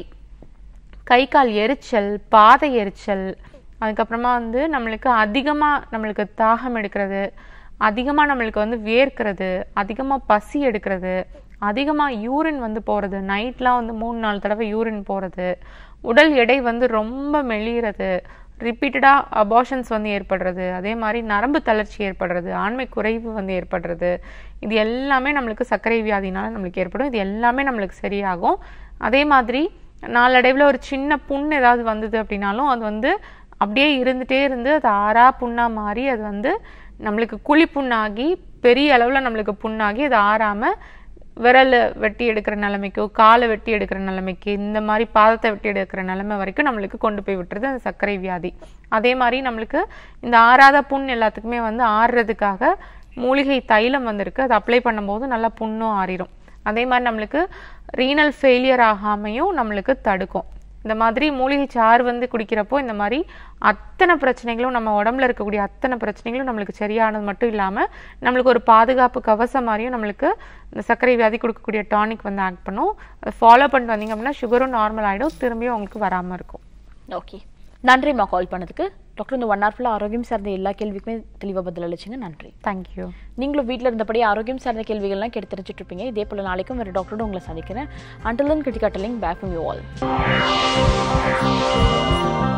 கை கால் எரிச்சல், பாதை எரிச்சல், அதுக்கப்புறமா வந்து நம்மளுக்கு அதிகமாக நம்மளுக்கு தாகம் எடுக்கிறது, அதிகமாக நம்மளுக்கு வந்து வேர்க்கிறது, அதிகமாக பசி எடுக்கிறது, அதிகமாக யூரின் வந்து போகிறது, நைட்லாம் வந்து 3-4 தடவை யூரின் போகிறது, உடல் எடை வந்து ரொம்ப மெலிகிறது, ரிப்பீட்டடாக அபார்ஷன்ஸ் வந்து ஏற்படுறது, அதே மாதிரி நரம்பு தளர்ச்சி ஏற்படுறது, ஆண்மை குறைவு வந்து ஏற்படுறது, இது எல்லாமே நம்மளுக்கு சர்க்கரை வியாதினால நம்மளுக்கு ஏற்படும். இது எல்லாமே நம்மளுக்கு சரியாகும். அதே மாதிரி நாளடைவில் ஒரு சின்ன புண் ஏதாவது வந்தது அப்படின்னாலும் அது வந்து அப்படியே இருந்துகிட்டே இருந்து அது ஆறா புண்ணாக மாறி அது வந்து நம்மளுக்கு குழி புண்ணாகி பெரிய அளவில் நம்மளுக்கு புண்ணாகி அது ஆறாமல் விரலை வெட்டி எடுக்கிற நிலைமைக்கோ காலை வெட்டி எடுக்கிற நிலைமைக்கு இந்த மாதிரி பாதத்தை வெட்டி எடுக்கிற நிலைமை வரைக்கும் நம்மளுக்கு கொண்டு போய் விட்டுறது அந்த சர்க்கரை வியாதி. அதே மாதிரி நம்மளுக்கு இந்த ஆறாத புண் எல்லாத்துக்குமே வந்து ஆறுறதுக்காக மூலிகை தைலம் வந்திருக்கு. அது அப்ளை பண்ணும்போது நல்லா புண்ணும் ஆறிடும். அதே மாதிரி நம்மளுக்கு ரீனல் ஃபெயிலியர் ஆகாமையும் நம்மளுக்கு தடுக்கும். இந்த மாதிரி மூலிகை சாறு வந்து குடிக்கிறப்போ இந்த மாதிரி அத்தனை பிரச்சனைகளும் நம்ம உடம்புல இருக்கக்கூடிய அத்தனை பிரச்சனைகளும் நம்மளுக்கு சரியானது மட்டும் இல்லாமல் நம்மளுக்கு ஒரு பாதுகாப்பு கவசம் மாதிரியும் நம்மளுக்கு இந்த சர்க்கரை வியாதி கொடுக்கக்கூடிய டானிக் வந்து ஆக்ட் பண்ணும். அதை ஃபாலோ பண்ணிட்டு வந்தீங்க அப்படின்னா சுகரும் நார்மல் ஆகிடும், திரும்பியும் உங்களுக்கு வராமல் இருக்கும்.
ஓகே, நன்றிம்மா கால் பண்ணதுக்கு. டாக்டர் இந்த 1 hour ஃபுல்லாக ஆரோக்கியம் சார்ந்த எல்லா கேள்விக்குமே தெளிவாக பதில் அளிச்சிங்க. நன்றி.
தேங்க்யூ.
நீங்களும் வீட்டில் இருந்தபடி ஆரோக்கியம் சார்ந்த கேள்விகள்லாம் கேட்டு தெரிஞ்சுட்டு இருப்பீங்க. இதே போல் நாளைக்கும் வேறு டாக்டரோட உங்களை சந்திக்கிறேன். Until then, critical telling back from you all.